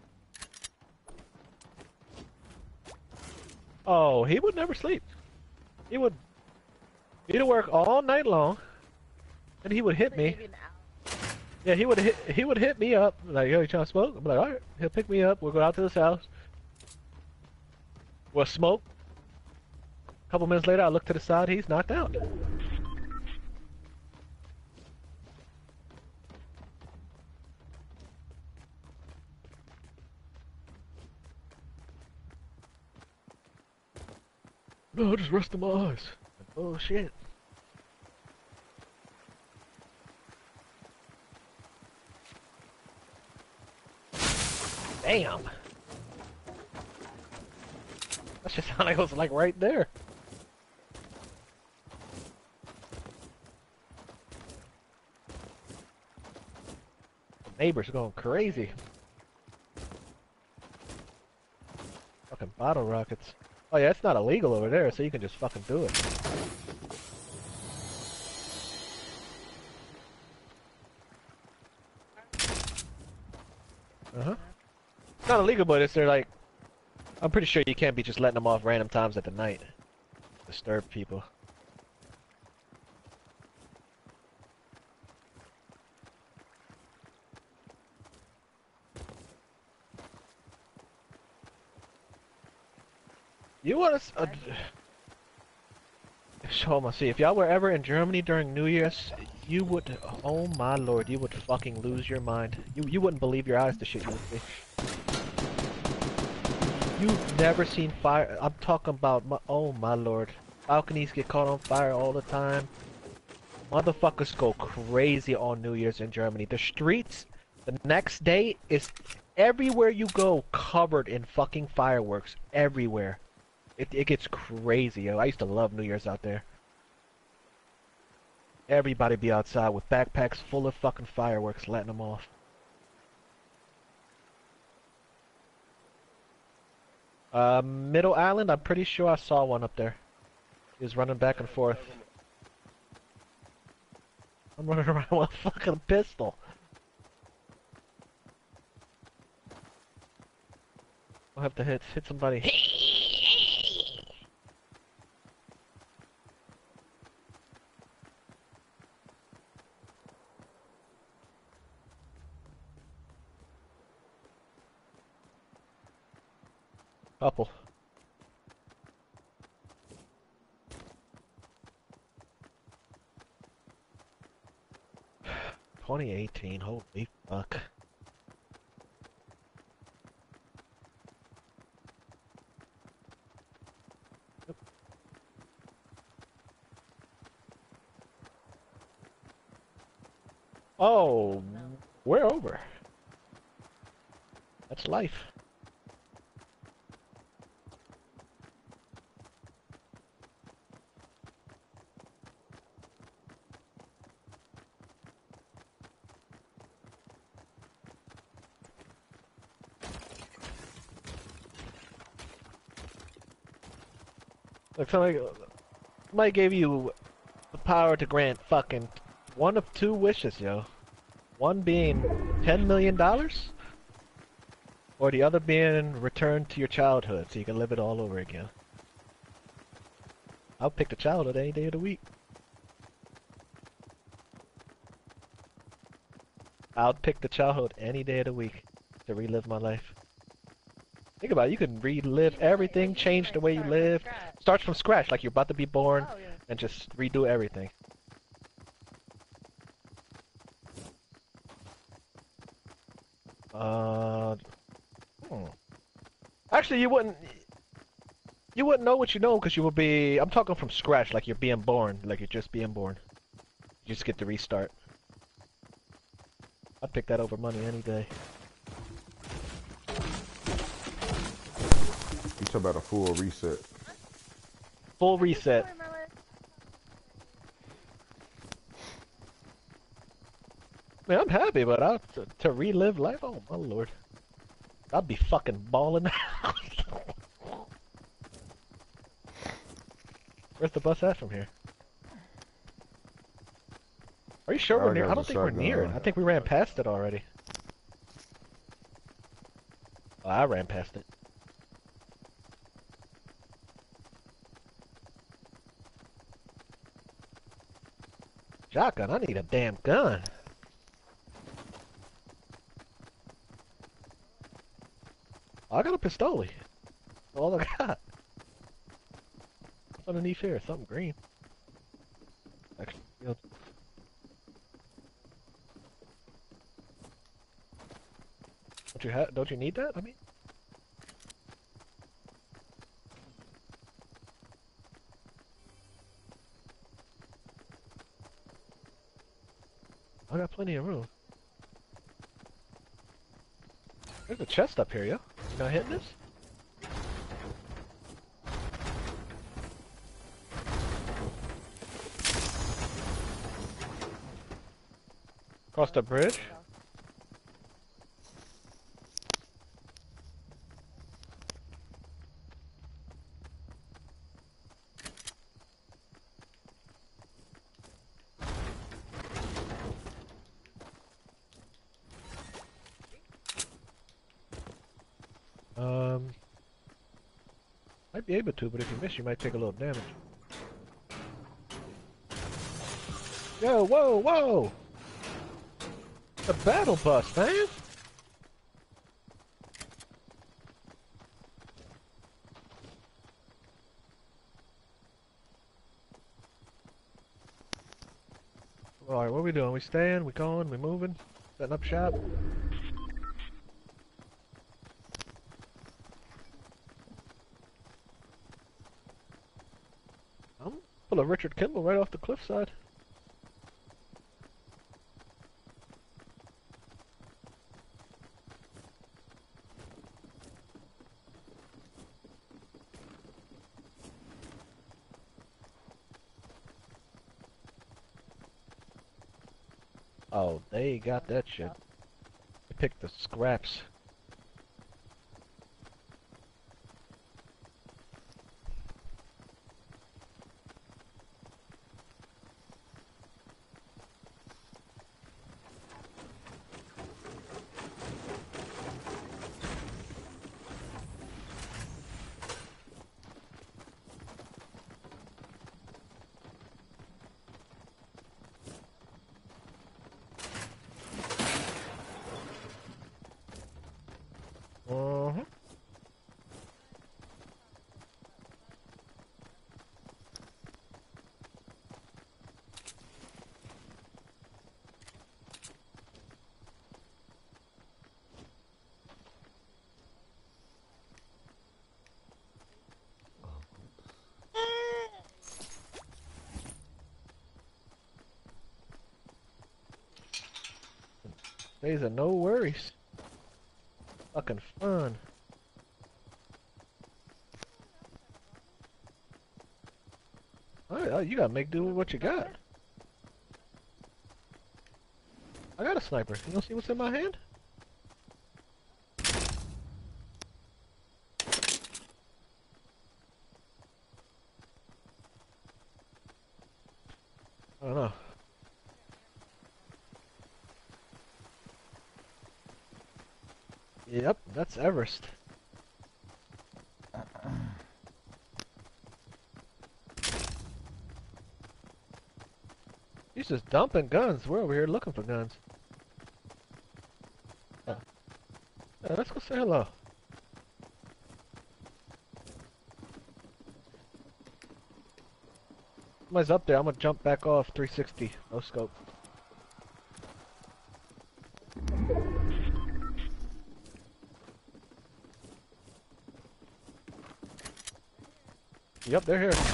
Oh, he would never sleep. He would... He'd work all night long. And he would hit me. maybe an hour. Yeah, he would hit. He would hit me up like, "Yo, you trying to smoke?" I'm like, "All right." He'll pick me up. We'll go out to his house. We'll smoke. A couple minutes later, I look to the side. He's knocked out. No, just resting my eyes. Oh shit. Damn. That just sounded like it was like right there. Neighbors are going crazy. Fucking bottle rockets. Oh yeah, it's not illegal over there, so you can just fucking do it. Uh-huh. It's not illegal, but it's they're like... I'm pretty sure you can't be just letting them off random times at the night. Disturb people. You want to... Uh, show me, see, if y'all were ever in Germany during New Year's, you would... Oh my lord, you would fucking lose your mind. You, you wouldn't believe your eyes, the shit you would see. You've never seen fire. I'm talking about my, oh my lord. Balconies get caught on fire all the time. Motherfuckers go crazy on New Year's in Germany. The streets, the next day is everywhere you go covered in fucking fireworks. Everywhere. It, it gets crazy, yo. I used to love New Year's out there. Everybody be outside with backpacks full of fucking fireworks, letting them off. Uh, Middle Island, I'm pretty sure I saw one up there. He was running back and forth. I'm running around with a fucking pistol. I'll have to hit hit somebody. Couple. twenty eighteen, holy fuck. Oh, we're over. That's life. Look, somebody, somebody gave you the power to grant fucking one of two wishes, yo. One being ten million dollars, or the other being returned to your childhood so you can live it all over again. I'll pick the childhood any day of the week. I'll pick the childhood any day of the week to relive my life. Think about it, you can relive everything, change the way you live, start from scratch like you're about to be born, Oh, yeah. and just redo everything. Uh, hmm. Actually, you wouldn't. You wouldn't know what you know because you would be. I'm talking from scratch, like you're being born, like you're just being born. You just get to restart. I'd pick that over money any day. You talk about a full reset. Full reset. Man, I'm happy, but I to, to relive life. Oh my lord, I'd be fucking balling. Where's the bus at from here? Are you sure All we're I near? got I is don't a think we're near it. shotgun. I think we ran past it already. Oh, I ran past it. Shotgun, I need a damn gun. I got a pistoli. All I got. What's underneath here? Something green. Actually, you know, don't you have? Don't you need that? I mean, I got plenty of room. There's a chest up here, yo. You not hitting this? Across the bridge? Um, might be able to, but if you miss, you might take a little damage. Yo, whoa, whoa! The battle bus, man! Alright, what are we doing? We staying? We going? We moving? Setting up shop? I'm full of Richard Kimball right off the cliffside. Oh, they got that shit. They picked the scraps. Days are no worries. Fucking fun. Oh, you gotta make do with what you got. I got a sniper. You don't see what's in my hand? I don't know. Yep, that's Everest. He's just dumping guns. We're over here looking for guns. Oh. Yeah, let's go say hello. Somebody's up there. I'm gonna jump back off three sixty. No scope. Yep, they're here.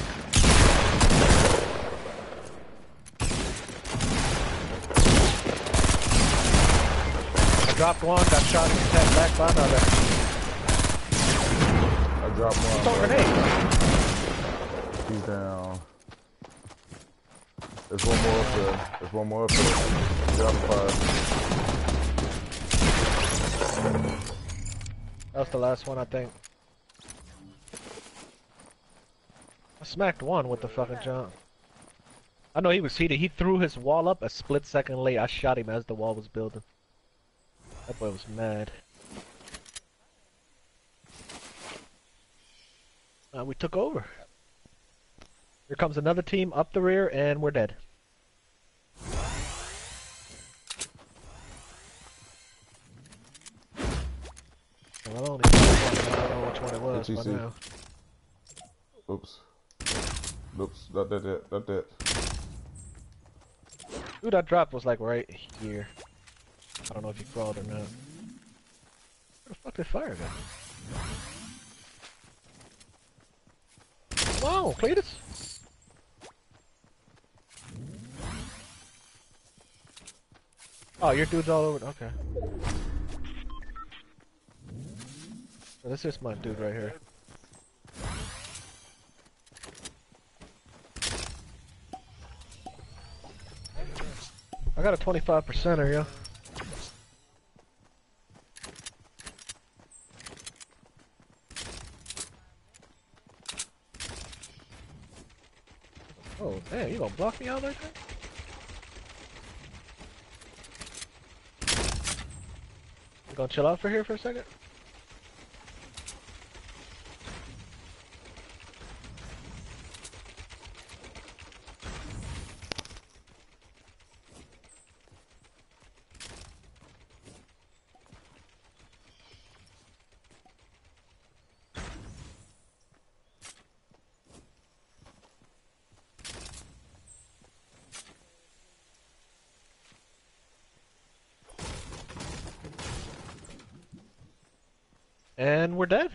I dropped one, got shot and attacked back by another. I dropped one. It's on grenade. He's down. There's one more up there. There's one more up there. Drop fire. That was the last one, I think. I smacked one with the fucking jump. I know he was heated. He threw his wall up a split second late. I shot him as the wall was building. That boy was mad. Uh, we took over. Here comes another team up the rear, and we're dead. Well, I only I don't know which one it was by now. Oops. Oops. Not that, that. Not that. Ooh, that drop was like right here. I don't know if he crawled or not. Where the fuck did fire go? Come on, Cletus! Oh, your dude's all over. Okay. So this is my dude right here. I got a twenty-five percenter, yeah. Oh, damn, you gonna block me out like that? You gonna chill out for here for a second? And we're dead.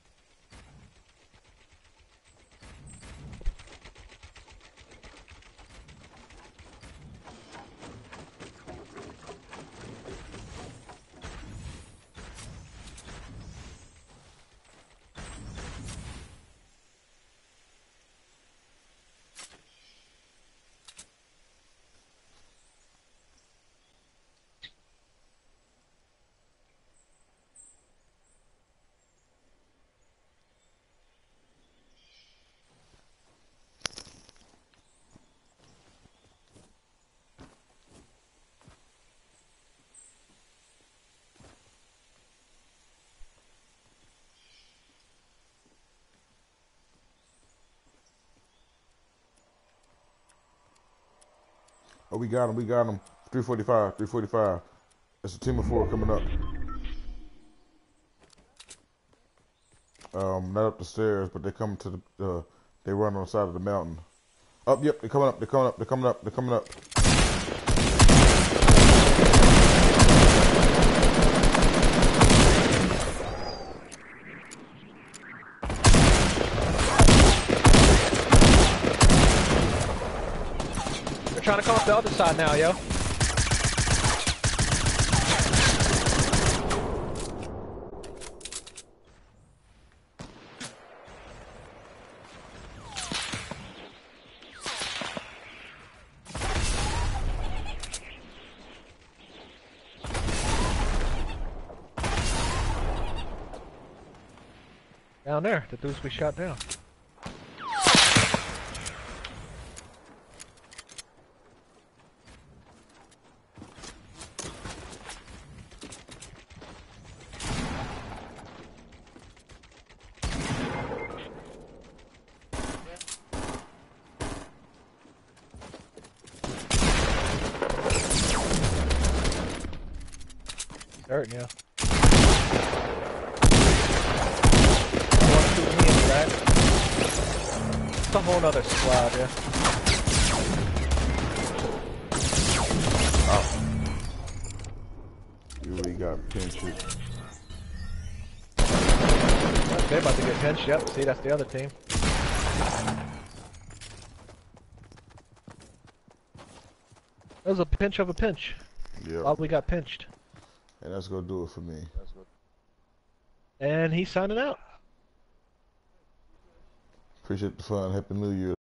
Oh, we got him. We got him. three forty-five. three forty-five. It's a team of four coming up. Um, not up the stairs, but they come to the. Uh, they run on the side of the mountain. Up, yep. They're coming up. They're coming up. They're coming up. They're coming up. They're trying to come up the other side now, yo. Down there, the dudes we shot down. Hurting you. It's a whole nother squad, yeah. Oh. You really got pinched. They're about to get pinched, yep. See, that's the other team. That was a pinch of a pinch. Yeah. Oh, we got pinched. And that's gonna do it for me. And he's signing out. Appreciate the fun. Happy New Year.